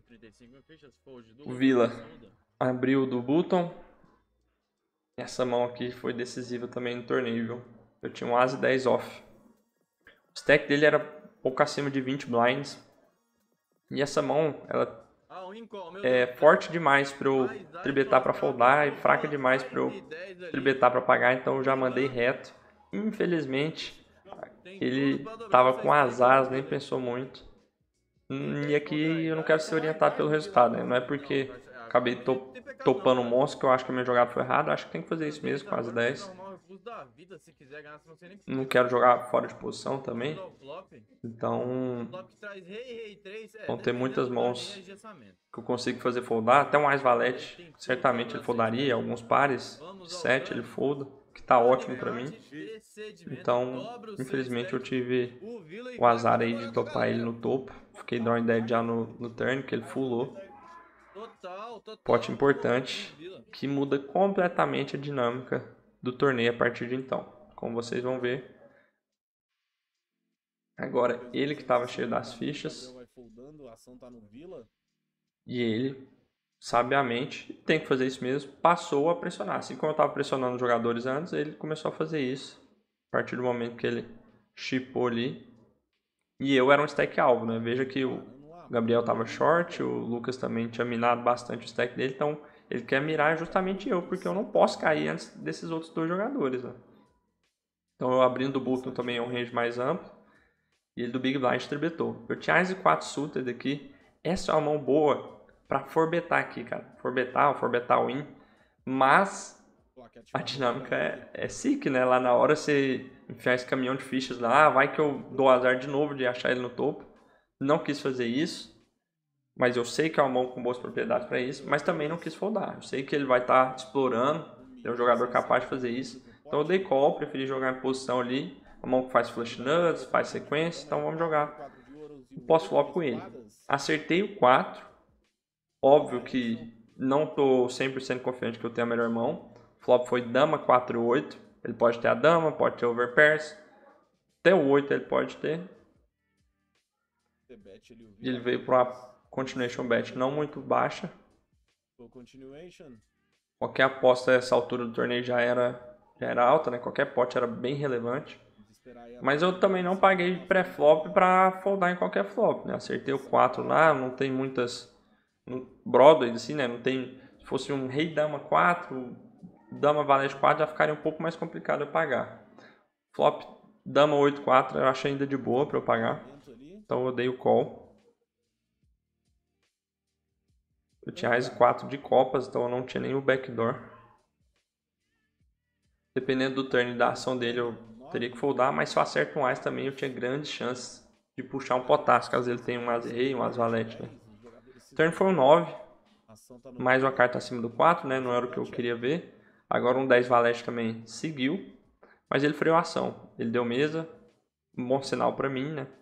O Vila abriu do button. Essa mão aqui foi decisiva também no torneio, viu? Eu tinha um as e 10 off. O stack dele era pouco acima de 20 blinds. E essa mão, ela é forte demais para eu tribetar para foldar e fraca demais para eu tribetar para pagar, então eu já mandei reto. Infelizmente, ele tava com azar, nem pensou muito. E aqui eu não quero ser orientado pelo resultado, né? Não é porque acabei topando um monstro que eu acho que a minha jogada foi errada. Acho que tem que fazer isso mesmo com as 10. Não quero jogar fora de posição também. Então, vão ter muitas mãos que eu consigo fazer foldar. Até um Ás Valete, certamente ele foldaria. Alguns pares de 7 ele folda, que tá ótimo pra mim. Então, infelizmente eu tive o azar aí de topar ele no topo. Fiquei drawing dead já no turn, que ele fullou. Pote importante, que muda completamente a dinâmica do torneio a partir de então. Como vocês vão ver. Agora, ele que estava cheio das fichas. E ele, sabiamente, tem que fazer isso mesmo, passou a pressionar. Assim como eu estava pressionando os jogadores antes, ele começou a fazer isso. A partir do momento que ele chipou ali. E eu era um stack alvo, né? Veja que o Gabriel estava short, o Lucas também tinha minado bastante o stack dele. Então, ele quer mirar justamente eu, porque eu não posso cair antes desses outros 2 jogadores, né? Então, eu abrindo o button também é um range mais amplo. E ele do Big Blind tribetou. Eu tinha Ás e 4 suited aqui. Essa é uma mão boa pra forbetar aqui, cara. Forbetar win. Mas a dinâmica é sick, né? Lá na hora você enfiar esse caminhão de fichas lá. Vai que eu dou azar de novo de achar ele no topo. Não quis fazer isso. Mas eu sei que é uma mão com boas propriedades pra isso. Mas também não quis foldar. Eu sei que ele vai estar explorando. É um jogador capaz de fazer isso. Então eu dei call. Preferi jogar em posição ali. A mão que faz flush nuts, faz sequência, então vamos jogar o pós-flop com ele. Acertei o 4. Óbvio que não estou 100% confiante que eu tenho a melhor mão. O flop foi dama 4-8. Ele pode ter a dama, pode ter overpairs. Até o 8 ele pode ter. E ele veio para uma continuation bet não muito baixa. Qualquer aposta a essa altura do torneio já era alta, né? Qualquer pote era bem relevante. Mas eu também não paguei pré-flop para foldar em qualquer flop, né? Acertei o 4 lá, não tem muitas Broadway assim, né? Não tem, se fosse um rei dama 4, dama valete 4 já ficaria um pouco mais complicado eu pagar. Flop dama 8-4 eu acho ainda de boa para eu pagar. Então eu dei o call. Eu tinha Ás 4 de copas, então eu não tinha nem o backdoor. Dependendo do turn da ação dele, eu teria que foldar, mas se eu acerto um Ás também, eu tinha grandes chances de puxar um potássio, caso ele tenha um Ás rei, um Ás valete, né? O turn foi um 9, mais uma carta acima do 4, né? Não era o que eu queria ver. Agora um 10 valete também seguiu, mas ele freou a ação. Ele deu mesa, um bom sinal pra mim, né?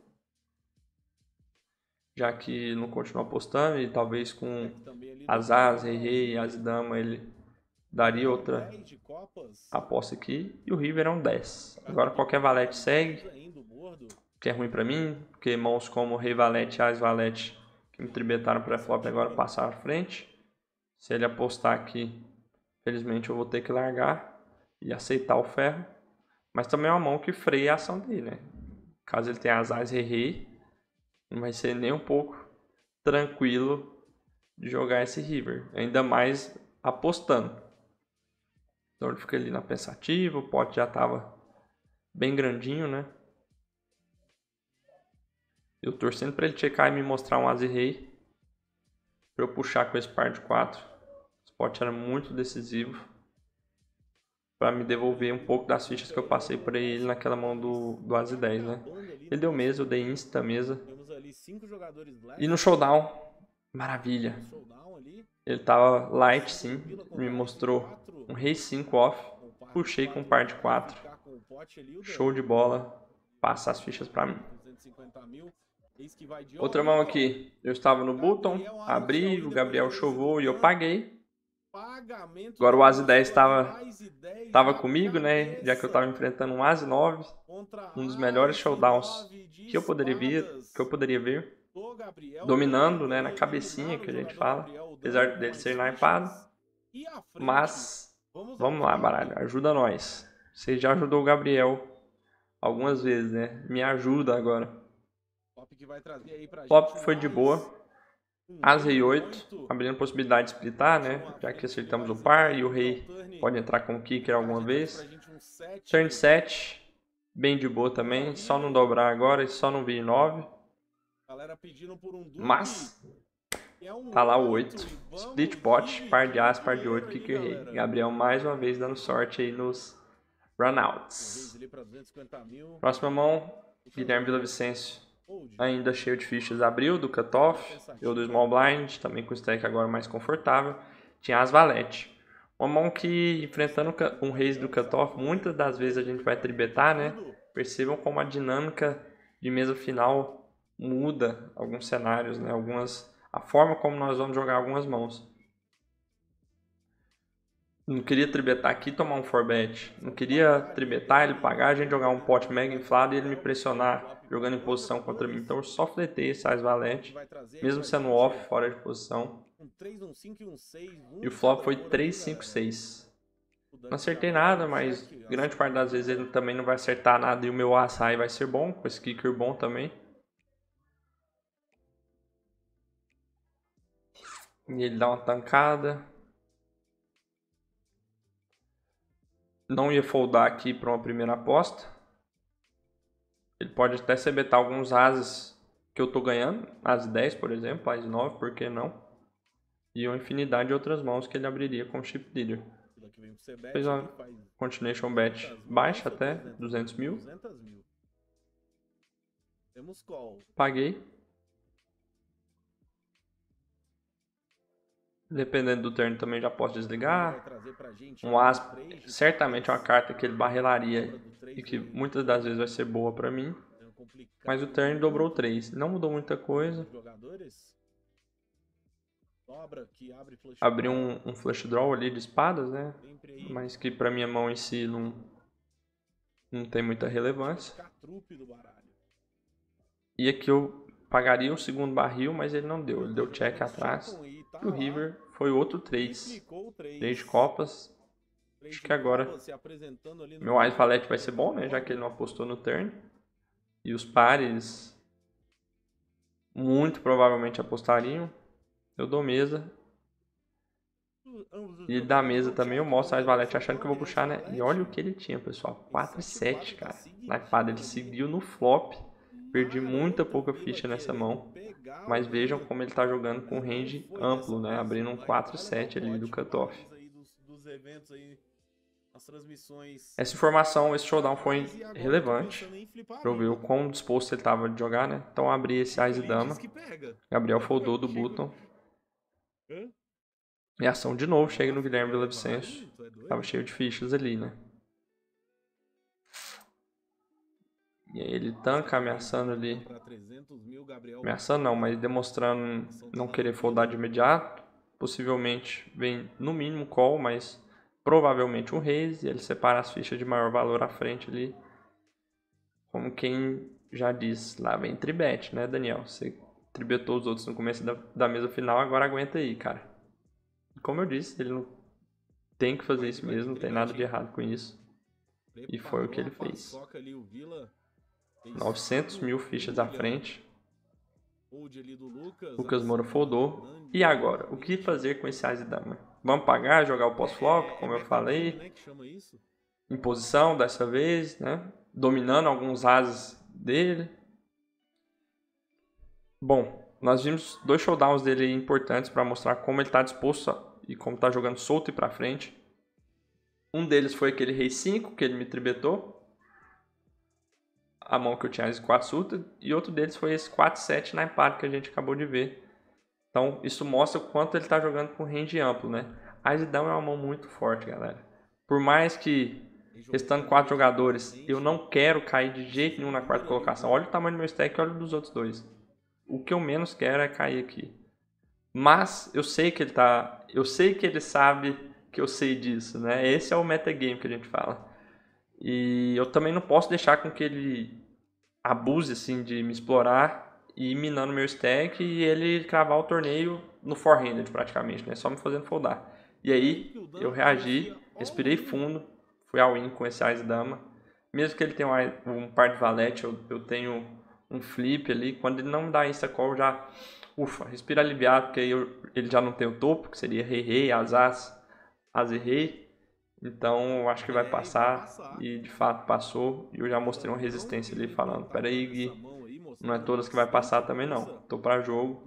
Já que não continuou apostando e talvez com as As, rei, As e dama ele daria outra aposta aqui. E o River é um 10. Agora qualquer valete segue, que é ruim pra mim, porque mãos como rei valete, As valete, que me tribetaram pré-flop agora passaram à frente. Se ele apostar aqui, felizmente eu vou ter que largar e aceitar o ferro. Mas também é uma mão que freia a ação dele, né? Caso ele tenha as As, rei, não vai ser nem um pouco tranquilo de jogar esse river, ainda mais apostando. Então ele fica ali na pensativa, o pote já estava bem grandinho, né? Eu torcendo pra ele checar e me mostrar um as e rei. Pra eu puxar com esse par de 4. O spot era muito decisivo. Pra me devolver um pouco das fichas que eu passei pra ele naquela mão do as e 10, né? Ele deu mesa, eu dei insta mesa. Temos ali 5 jogadores black. E no showdown, maravilha. Showdown ali. Ele tava light sim, me mostrou um rei 5 off. Puxei com um par de 4. Show de bola. Passa as fichas pra mim. 250 mil. Eis que vai de Outra mão aqui. Eu estava no button, abri, o Gabriel chovou e eu paguei. Pagamento. Agora o as e 10 tava comigo, né? Já que eu tava enfrentando um as e 9. Um dos melhores showdowns que eu poderia ver. Dominando, né? Na cabecinha que a gente fala. Apesar dele ser naipado. Mas, vamos lá, baralho. Ajuda nós. Você já ajudou o Gabriel algumas vezes, né? Me ajuda agora. Flop foi de boa. As rei 8, abrindo possibilidade de splitar, né? Já que acertamos o par e o rei pode entrar com o kicker alguma vez. Turn 7, bem de boa também. Só não dobrar agora e só não vir 9. Mas, tá lá o 8. Split pot, par de as, par de 8, kicker rei. Gabriel mais uma vez dando sorte aí nos runouts. Próxima mão, Guilherme Villavicencio. Ainda cheio de fichas, abriu do cutoff, eu do small blind, também com o stack agora mais confortável. Tinha as valete. Uma mão que, enfrentando um raise do cutoff, muitas das vezes a gente vai tribetar, né? Percebam como a dinâmica de mesa final muda alguns cenários, né? A forma como nós vamos jogar algumas mãos. Não queria tribetar aqui e tomar um 4bet. Não queria tribetar, ele pagar, a gente jogar um pot mega inflado e ele me pressionar jogando em posição contra mim. Então eu só fletei esse size valete, mesmo sendo off, fora de posição. E o flop foi 3, 5, 6. Não acertei nada, mas grande parte das vezes ele também não vai acertar nada e o meu açaí vai ser bom, com esse kicker bom também. E ele dá uma tancada. Não ia foldar aqui para uma primeira aposta. Ele pode até CBtar alguns ases que eu tô ganhando. As 10, por exemplo, as 9, por que não? E uma infinidade de outras mãos que ele abriria com chip leader. Fez uma continuation bet baixa até, 200 mil. Paguei. Dependendo do turno também já posso desligar. Um as, certamente é uma carta que ele barrelaria e que muitas das vezes vai ser boa pra mim. Mas o turn dobrou 3. Não mudou muita coisa. Abri um flush draw ali de espadas, né? Mas que pra minha mão em si não tem muita relevância. E aqui eu pagaria um segundo barril, mas ele não deu. Ele deu check atrás. E o river foi outro 3. 3 de copas. Acho que agora meu Ice Valete vai ser bom, né? Já que ele não apostou no turn. E os pares muito provavelmente apostariam. Eu dou mesa. E da mesa também eu mostro o Ice Valete achando que eu vou puxar, né? E olha o que ele tinha, pessoal. 4 e 7, cara. Na espada ele seguiu no flop. Perdi muita pouca ficha nessa mão. Mas vejam como ele está jogando com range amplo, né? Abrindo um 4-7 ali do cutoff. Essa informação, esse showdown foi relevante para eu ver o quão disposto ele estava de jogar, né? Então abri esse Ás e Dama. Gabriel foldou do button. E ação de novo chega no Guilherme Villavicencio. Tava cheio de fichas ali, né? E aí ele tanca ameaçando ali. Ameaçando não, mas demonstrando não querer foldar de imediato. Possivelmente vem no mínimo call, mas provavelmente um raise. E ele separa as fichas de maior valor à frente ali. Como quem já diz, lá vem tribet, né, Daniel? Você tribetou os outros no começo da mesa final, agora aguenta aí, cara. E como eu disse, ele não tem que fazer isso mesmo, não tem nada de errado com isso. E foi o que ele fez. 900 mil fichas à frente. Lucas Moura foldou. E agora? O que fazer com esse Ás e Dama? Vamos pagar, jogar o pós-flop, como eu falei. Em posição dessa vez, né? Dominando alguns ases dele. Bom, nós vimos 2 showdowns dele importantes para mostrar como ele está disposto e como está jogando solto e para frente. Um deles foi aquele rei 5 que ele me tribetou, a mão que eu tinha as 4 suited, e outro deles foi esse 4-7 na empate que a gente acabou de ver. Então isso mostra o quanto ele está jogando com range amplo, né? A As-Dama é uma mão muito forte, galera. Por mais que, restando 4 jogadores, eu não quero cair de jeito nenhum na quarta colocação. Olha o tamanho do meu stack e olha o dos outros 2. O que eu menos quero é cair aqui. Mas eu sei que ele sabe que eu sei disso, né? Esse é o metagame que a gente fala. E eu também não posso deixar com que ele abuse assim de me explorar e ir minando meu stack e ele cravar o torneio no forehanded praticamente, né? Só me fazendo foldar. E aí eu reagi, respirei fundo, fui all in com esse As-Dama. Mesmo que ele tenha um par de valete, eu tenho um flip ali. Quando ele não me dá insta-call, eu já respira aliviado, porque aí ele já não tem o topo, que seria rei, as e rei. Então eu acho que vai passar, e de fato passou. E eu já mostrei uma resistência ali falando, pera aí Gui, não é todas que vai passar também não, tô pra jogo.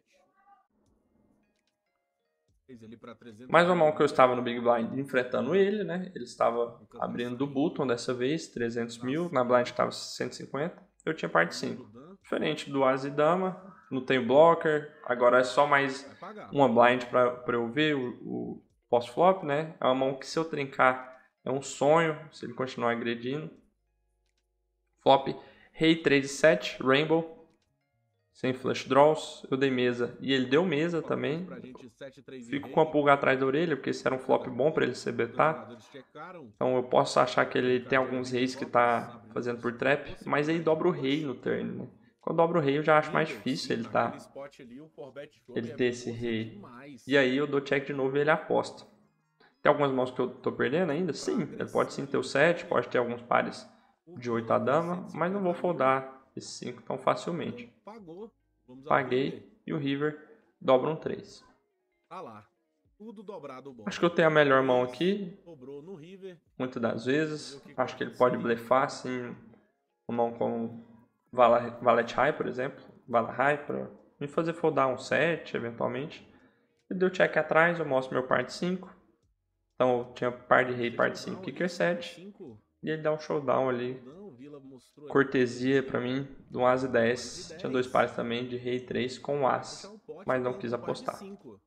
Mais uma mão que eu estava no Big Blind enfrentando ele, né? Ele estava abrindo do button dessa vez, 300 mil, na blind estava 150, eu tinha parte 5. Diferente do As e Dama, não tenho blocker, agora é só mais uma blind para eu ver o post-flop, né? É uma mão que se eu trincar é um sonho, se ele continuar agredindo. Flop, rei 3 e 7, Rainbow. Sem flush draws, eu dei mesa e ele deu mesa também. Fico com a pulga atrás da orelha, porque esse era um flop bom para ele ser betar. Então eu posso achar que ele tem alguns reis que tá fazendo por trap, mas aí dobra o rei no turn, né? Quando dobra o rei eu já acho mais difícil ele ter esse rei. E aí eu dou check de novo e ele aposta. Tem algumas mãos que eu tô perdendo ainda? Sim, ele pode sim ter o 7, pode ter alguns pares de 8 a dama, mas não vou foldar esse 5 tão facilmente. Paguei e o river dobra um 3. Acho que eu tenho a melhor mão aqui, muitas das vezes. Acho que ele pode blefar assim, uma mão com valete high, por exemplo, vala high, para me fazer foldar um 7 eventualmente. Ele deu check atrás, eu mostro meu par de 5. Então eu tinha par de rei, par de 5, kicker 7. E ele dá um showdown ali, cortesia pra mim, do As e 10. Tinha 2 pares também de rei 3 com As, mas não quis apostar.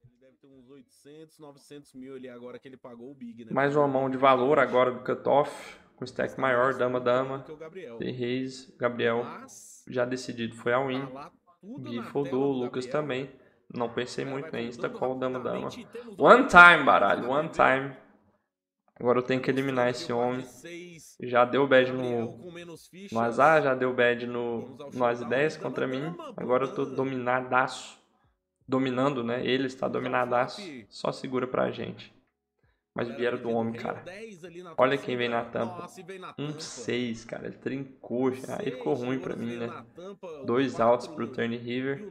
Mais uma mão de valor agora do cutoff, com stack maior, dama, tem reis, Gabriel já decidido, foi all in. Gui foldou, Lucas também. Não pensei muito nem insta call, dama. One time, baralho, one time. Agora eu tenho que eliminar esse homem. Já deu bad no azar, já deu bad no As e 10 contra mim. Agora eu tô dominadaço. Dominando, né? Ele está dominadaço. Só segura pra gente. Mas vieram do homem, cara. Olha quem vem na tampa. 1-6, cara. Ele trincou. Aí ficou ruim pra mim, né? 2 outs pro turn river.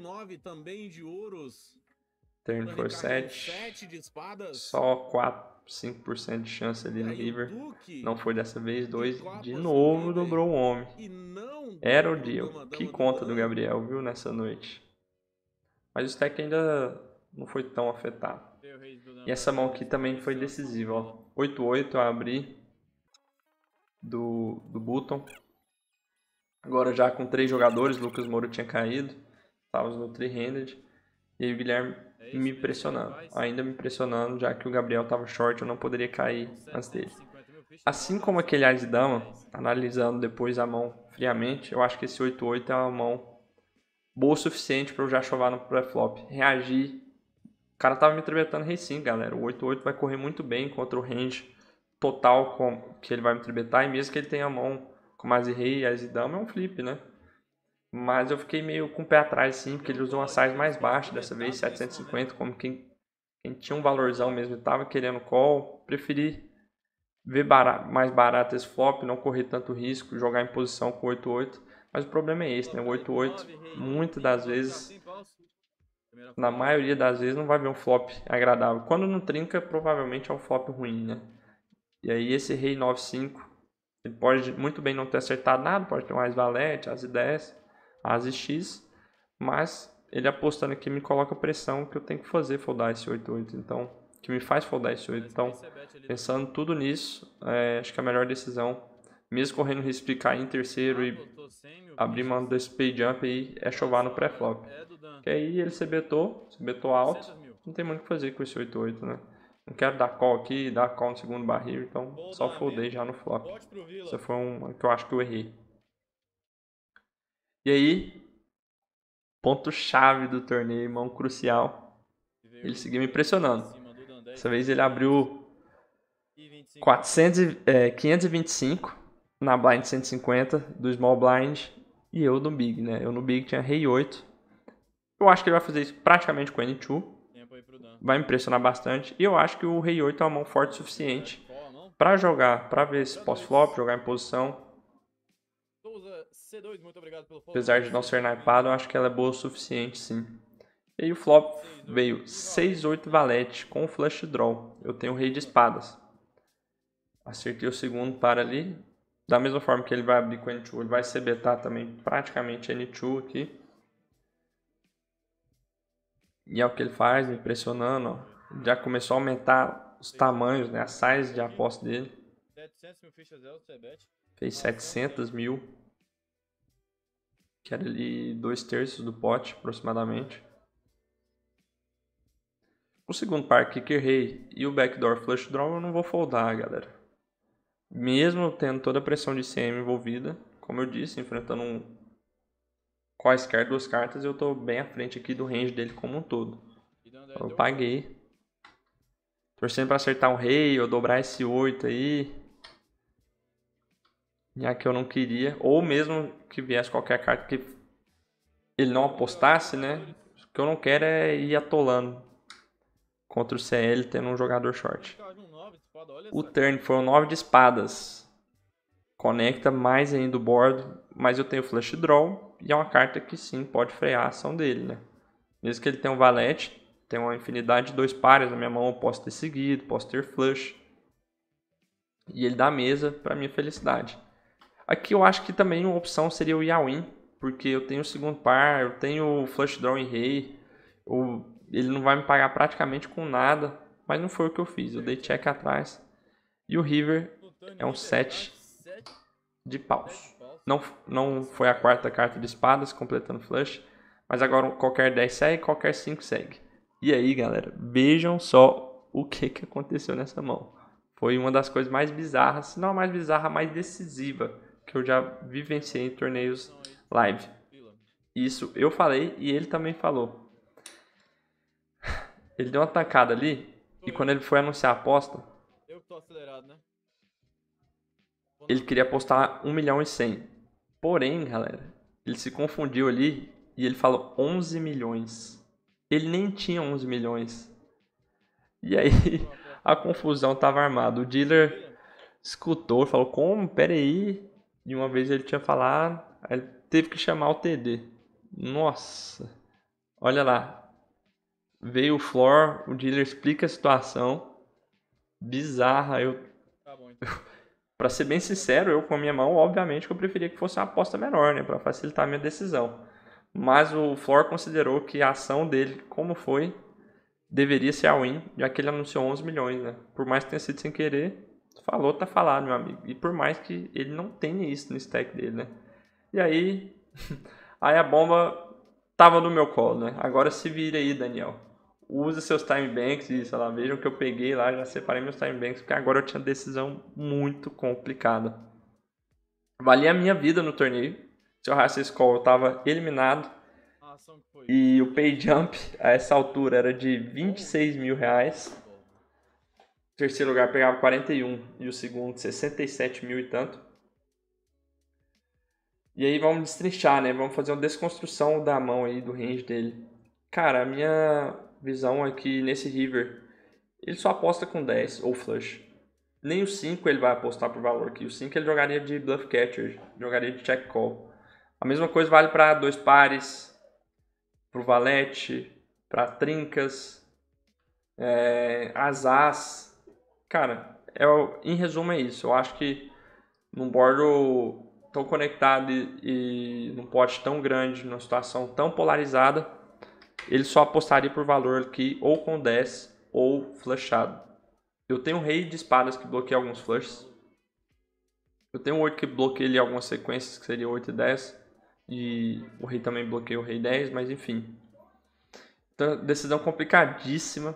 Turn for 7. Só 5% de chance ali no river. Não foi dessa vez. 2. De novo dobrou o homem. Era o deal. Que conta do Gabriel, viu, nessa noite. Mas o stack ainda não foi tão afetado. E essa mão aqui também foi decisiva, ó. 8-8 eu abri do button. Agora já com 3 jogadores, Lucas Moura tinha caído. Estávamos no 3-handed. E aí o Guilherme me pressionando. Ainda me pressionando, já que o Gabriel estava short, eu não poderia cair antes dele. Assim como aquele As de Dama, analisando depois a mão friamente, eu acho que esse 8-8 é uma mão boa o suficiente para eu já chovar no pré-flop. Reagir. O cara tava me tribetando rei 5, galera. O 8-8 vai correr muito bem contra o range total que ele vai me tribetar. E mesmo que ele tenha a mão com As e rei e As e Dama, é um flip, né? Mas eu fiquei meio com o pé atrás, sim, porque ele usou uma size mais baixa dessa vez, 750, como quem tinha um valorzão mesmo e tava querendo call. Preferi ver mais barato esse flop, não correr tanto risco, jogar em posição com 8-8. Mas o problema é esse, né? O 8-8, muitas das vezes, na maioria das vezes, não vai ver um flop agradável. Quando não trinca, provavelmente é um flop ruim, né? E aí esse rei 9-5, ele pode muito bem não ter acertado nada, pode ter um As valete, As e 10, As e X, Mas ele apostando aqui me coloca pressão que eu tenho que fazer foldar esse 8-8. Então, que me faz foldar esse 8. Então, pensando tudo nisso, acho que a melhor decisão, mesmo correndo risco de cair em terceiro e abrir mão desse pay jump aí, é chovar no pré-flop. Que aí ele se betou alto, não tem muito o que fazer com esse 8-8, né? Não quero dar call aqui, dar call no segundo barril, então só foldei já no flop. Isso foi um que eu acho que eu errei. E aí, ponto chave do torneio, mão crucial. Ele seguiu me impressionando. Dessa vez ele abriu 525 na blind 150 do small blind e eu no big, né? Eu no big tinha rei 8. Eu acho que ele vai fazer isso praticamente com N2. Vai me impressionar bastante. E eu acho que o rei 8 é uma mão forte o suficiente para jogar, para ver se pós-flop, jogar em posição. Apesar de não ser naipado, eu acho que ela é boa o suficiente, sim. E aí o flop veio 6-8 valete com flush draw. Eu tenho o rei de espadas. Acertei o segundo para ali. Da mesma forma que ele vai abrir com N2, ele vai CBtar também praticamente N2 aqui. E é o que ele faz, me impressionando. Ó. Já começou a aumentar os tamanhos, né? A size de aposta dele. Fez 700 mil. Que era ali 2/3 do pote, aproximadamente. O segundo par, Kicker Rei e o Backdoor Flush Draw, eu não vou foldar, galera. Mesmo tendo toda a pressão de CM envolvida, como eu disse, enfrentando quaisquer duas cartas, eu tô bem à frente aqui do range dele como um todo. Então, eu paguei. Torcendo para acertar um rei ou dobrar esse 8 aí. Já que eu não queria. Ou mesmo que viesse qualquer carta que ele não apostasse, né? O que eu não quero é ir atolando contra o CL tendo um jogador short. O turn foi o 9 de espadas. Conecta mais ainda o board, mas eu tenho flush draw e é uma carta que sim pode frear a ação dele, né? Mesmo que ele tenha um valete, tem uma infinidade de 2 pares na minha mão, eu posso ter seguido, posso ter flush. E ele dá a mesa para minha felicidade. Aqui eu acho que também uma opção seria o Yawin, porque eu tenho o segundo par, eu tenho o flush draw em rei, ele não vai me pagar praticamente com nada, mas não foi o que eu fiz, eu dei check atrás. E o River é um 7 de paus. Não foi a quarta carta de espadas, completando flush, mas agora qualquer 10 segue, qualquer 5 segue. E aí, galera, vejam só o que aconteceu nessa mão. Foi uma das coisas mais bizarras, se não a mais bizarra, a mais decisiva que eu já vivenciei em torneios live. Isso eu falei e ele também falou. Ele deu uma tancada ali e quando ele foi anunciar a aposta, ele queria apostar 1.100.000. Porém, galera, ele se confundiu ali e ele falou 11 milhões. Ele nem tinha 11 milhões. E aí a confusão estava armada. O dealer escutou e falou, como? Pera aí. E uma vez ele tinha falado, ele teve que chamar o TD. Nossa, olha lá. Veio o floor, o dealer explica a situação. Bizarra. Pra ser bem sincero, eu com a minha mão, obviamente que eu preferia que fosse uma aposta menor, né? Pra facilitar a minha decisão. Mas o floor considerou que a ação dele, como foi, deveria ser a win, já que ele anunciou 11 milhões, né? Por mais que tenha sido sem querer, falou, tá falado, meu amigo. E por mais que ele não tenha isso no stack dele, né? E aí, aí a bomba tava no meu colo, né? Agora se vira aí, Daniel. Usa seus time banks e, sei lá, vejam que eu peguei lá, já separei meus time banks, porque agora eu tinha decisão muito complicada. Valia a minha vida no torneio. Se eu errasse esse call, eu tava eliminado. E o pay jump a essa altura era de 26 mil reais. O terceiro lugar pegava 41 e o segundo 67 mil e tanto. E aí vamos destrinchar, né? Vamos fazer uma desconstrução da mão aí, do range dele. Cara, a minha visão é que nesse river ele só aposta com 10 ou flush. Nem o 5 ele vai apostar por valor aqui. O 5 ele jogaria de bluff catcher, jogaria de check call. A mesma coisa vale para 2 pares, pro valete, para trincas, asas. Cara, em resumo é isso. Eu acho que num board tão conectado e num pote tão grande, numa situação tão polarizada, ele só apostaria por valor aqui ou com 10 ou flushado. Eu tenho um rei de espadas que bloqueia alguns flushes. Eu tenho um 8 que bloqueia ele algumas sequências, que seria 8 e 10. E o rei também bloqueia o rei 10, mas enfim. Então, decisão complicadíssima.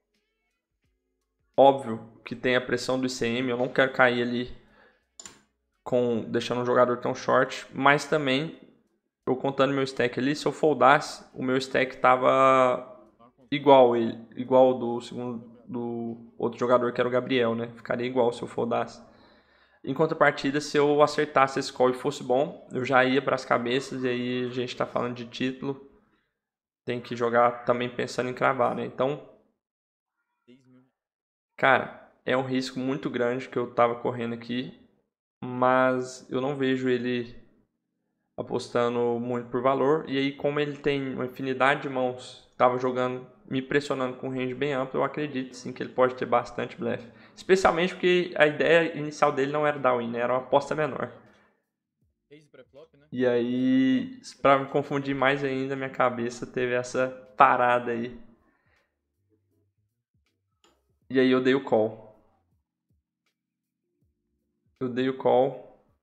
Óbvio que tem a pressão do ICM, eu não quero cair ali deixando um jogador tão short, mas também, eu contando meu stack ali, se eu foldasse, o meu stack tava igual do outro jogador que era o Gabriel, né? Ficaria igual se eu foldasse. Em contrapartida, se eu acertasse esse call e fosse bom, eu já ia para as cabeças, e aí a gente tá falando de título, tem que jogar também pensando em cravar, né? Então, cara, é um risco muito grande que eu tava correndo aqui, mas eu não vejo ele apostando muito por valor. E aí, como ele tem uma infinidade de mãos, tava jogando, me pressionando com um range bem amplo, eu acredito sim que ele pode ter bastante blefe. Especialmente porque a ideia inicial dele não era dar win, né? Era uma aposta menor. E aí, pra me confundir mais ainda, minha cabeça teve essa parada aí. E aí eu dei o call. Eu dei o call.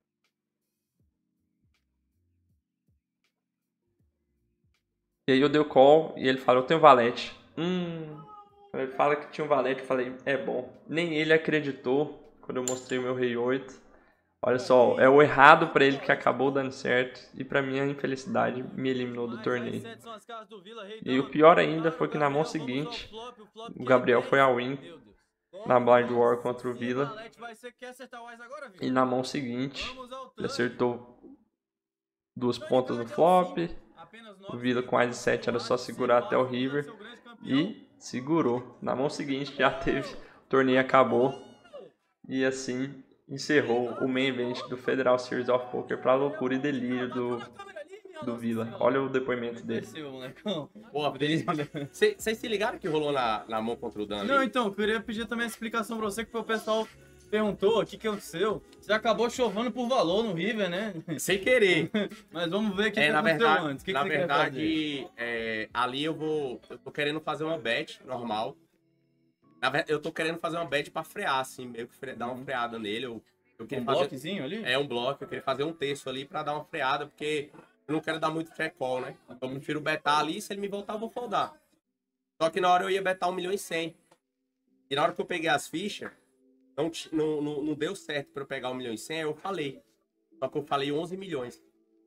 E aí eu dei o call e ele falou, eu tenho valete. Ele fala que tinha um valete, eu falei, é bom. Nem ele acreditou quando eu mostrei o meu rei 8. Olha só, é o errado pra ele que acabou dando certo. E pra minha infelicidade, me eliminou do torneio. E o pior ainda foi que na mão seguinte, o Gabriel foi a win na Blind War contra o Villa. E na mão seguinte, ele acertou 2 pontas no flop. O Villa com As 7 era só segurar até o River. E segurou. Na mão seguinte já teve. O torneio acabou. E assim encerrou o main event do Federal Series of Poker pra loucura e delírio do Villa. Olha o depoimento dele. Pô, vocês se ligaram que rolou na mão contra o Dan? Não, então, eu queria pedir também a explicação pra você, que o pessoal perguntou o que aconteceu. Você acabou chovendo por valor no River, né? Sem querer. Mas vamos ver o que aconteceu verdade, antes. Na verdade, ali eu tô querendo fazer uma bet normal. Eu tô querendo fazer uma bet pra frear, assim, meio que dar uma freada nele. Eu queria fazer bloquezinho ali? É um bloco, eu queria fazer um terço ali pra dar uma freada, porque eu não quero dar muito fair call, né? Então eu prefiro betar ali, se ele me voltar eu vou foldar. Só que na hora eu ia betar 1 milhão e 100. E na hora que eu peguei as fichas, não deu certo pra eu pegar 1 milhão e 100, eu falei. Só que eu falei 11 milhões.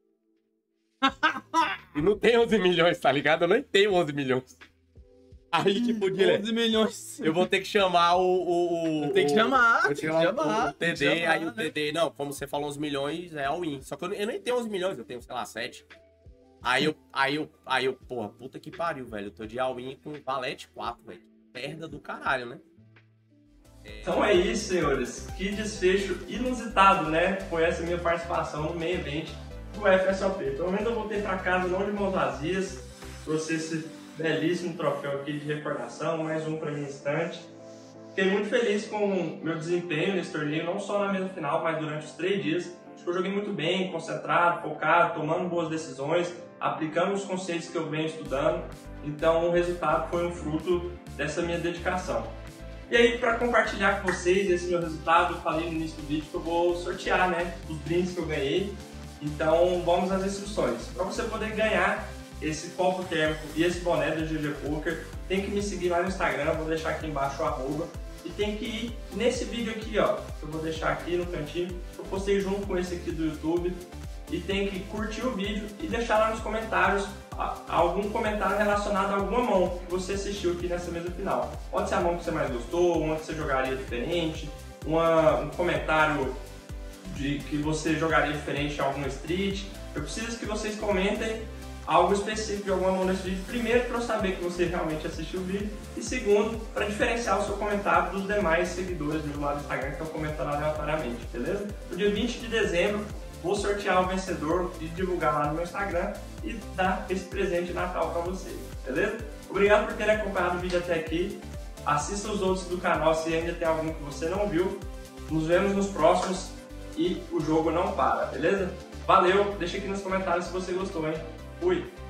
E não tem 11 milhões, tá ligado? Eu nem tenho 11 milhões. Aí, tipo, 11 milhões. eu vou ter que chamar Tem que chamar, o TD, aí o TD, não, como você falou 11 milhões, é all-in. Só que eu nem tenho 11 milhões, eu tenho, sei lá, 7. Aí eu, porra, puta que pariu, velho. Eu tô de all-in com valete 4, velho. Perda do caralho, né? Então é isso, senhores. Que desfecho inusitado, né? Foi essa minha participação no main event do FSOP. Pelo menos eu voltei pra casa não de mãos vazias. Trouxe esse belíssimo troféu aqui de recordação, mais um pra minha estante. Fiquei muito feliz com o meu desempenho nesse torneio, não só na mesa final, mas durante os 3 dias. Acho que eu joguei muito bem, concentrado, focado, tomando boas decisões, aplicando os conceitos que eu venho estudando. Então o resultado foi um fruto dessa minha dedicação. E aí, para compartilhar com vocês esse meu resultado, eu falei no início do vídeo que eu vou sortear, né, os brindes que eu ganhei. Então vamos às instruções. Para você poder ganhar esse copo térmico e esse boné da GG Poker, tem que me seguir lá no Instagram, vou deixar aqui embaixo o arroba. E tem que ir nesse vídeo aqui, ó, que eu vou deixar aqui no cantinho, eu postei junto com esse aqui do YouTube. E tem que curtir o vídeo e deixar lá nos comentários algum comentário relacionado a alguma mão que você assistiu aqui nessa mesa final. Pode ser a mão que você mais gostou, uma que você jogaria diferente, um comentário de que você jogaria diferente em alguma street. Eu preciso que vocês comentem algo específico de alguma mão nesse vídeo. Primeiro, para eu saber que você realmente assistiu o vídeo. E segundo, para diferenciar o seu comentário dos demais seguidores do lado do Instagram que estão comentando aleatoriamente, beleza? No dia 20 de dezembro, vou sortear o vencedor e divulgar lá no meu Instagram e dar esse presente de Natal para vocês, beleza? Obrigado por terem acompanhado o vídeo até aqui. Assista os outros do canal se ainda tem algum que você não viu. Nos vemos nos próximos e o jogo não para, beleza? Valeu, deixa aqui nos comentários se você gostou, hein? Fui!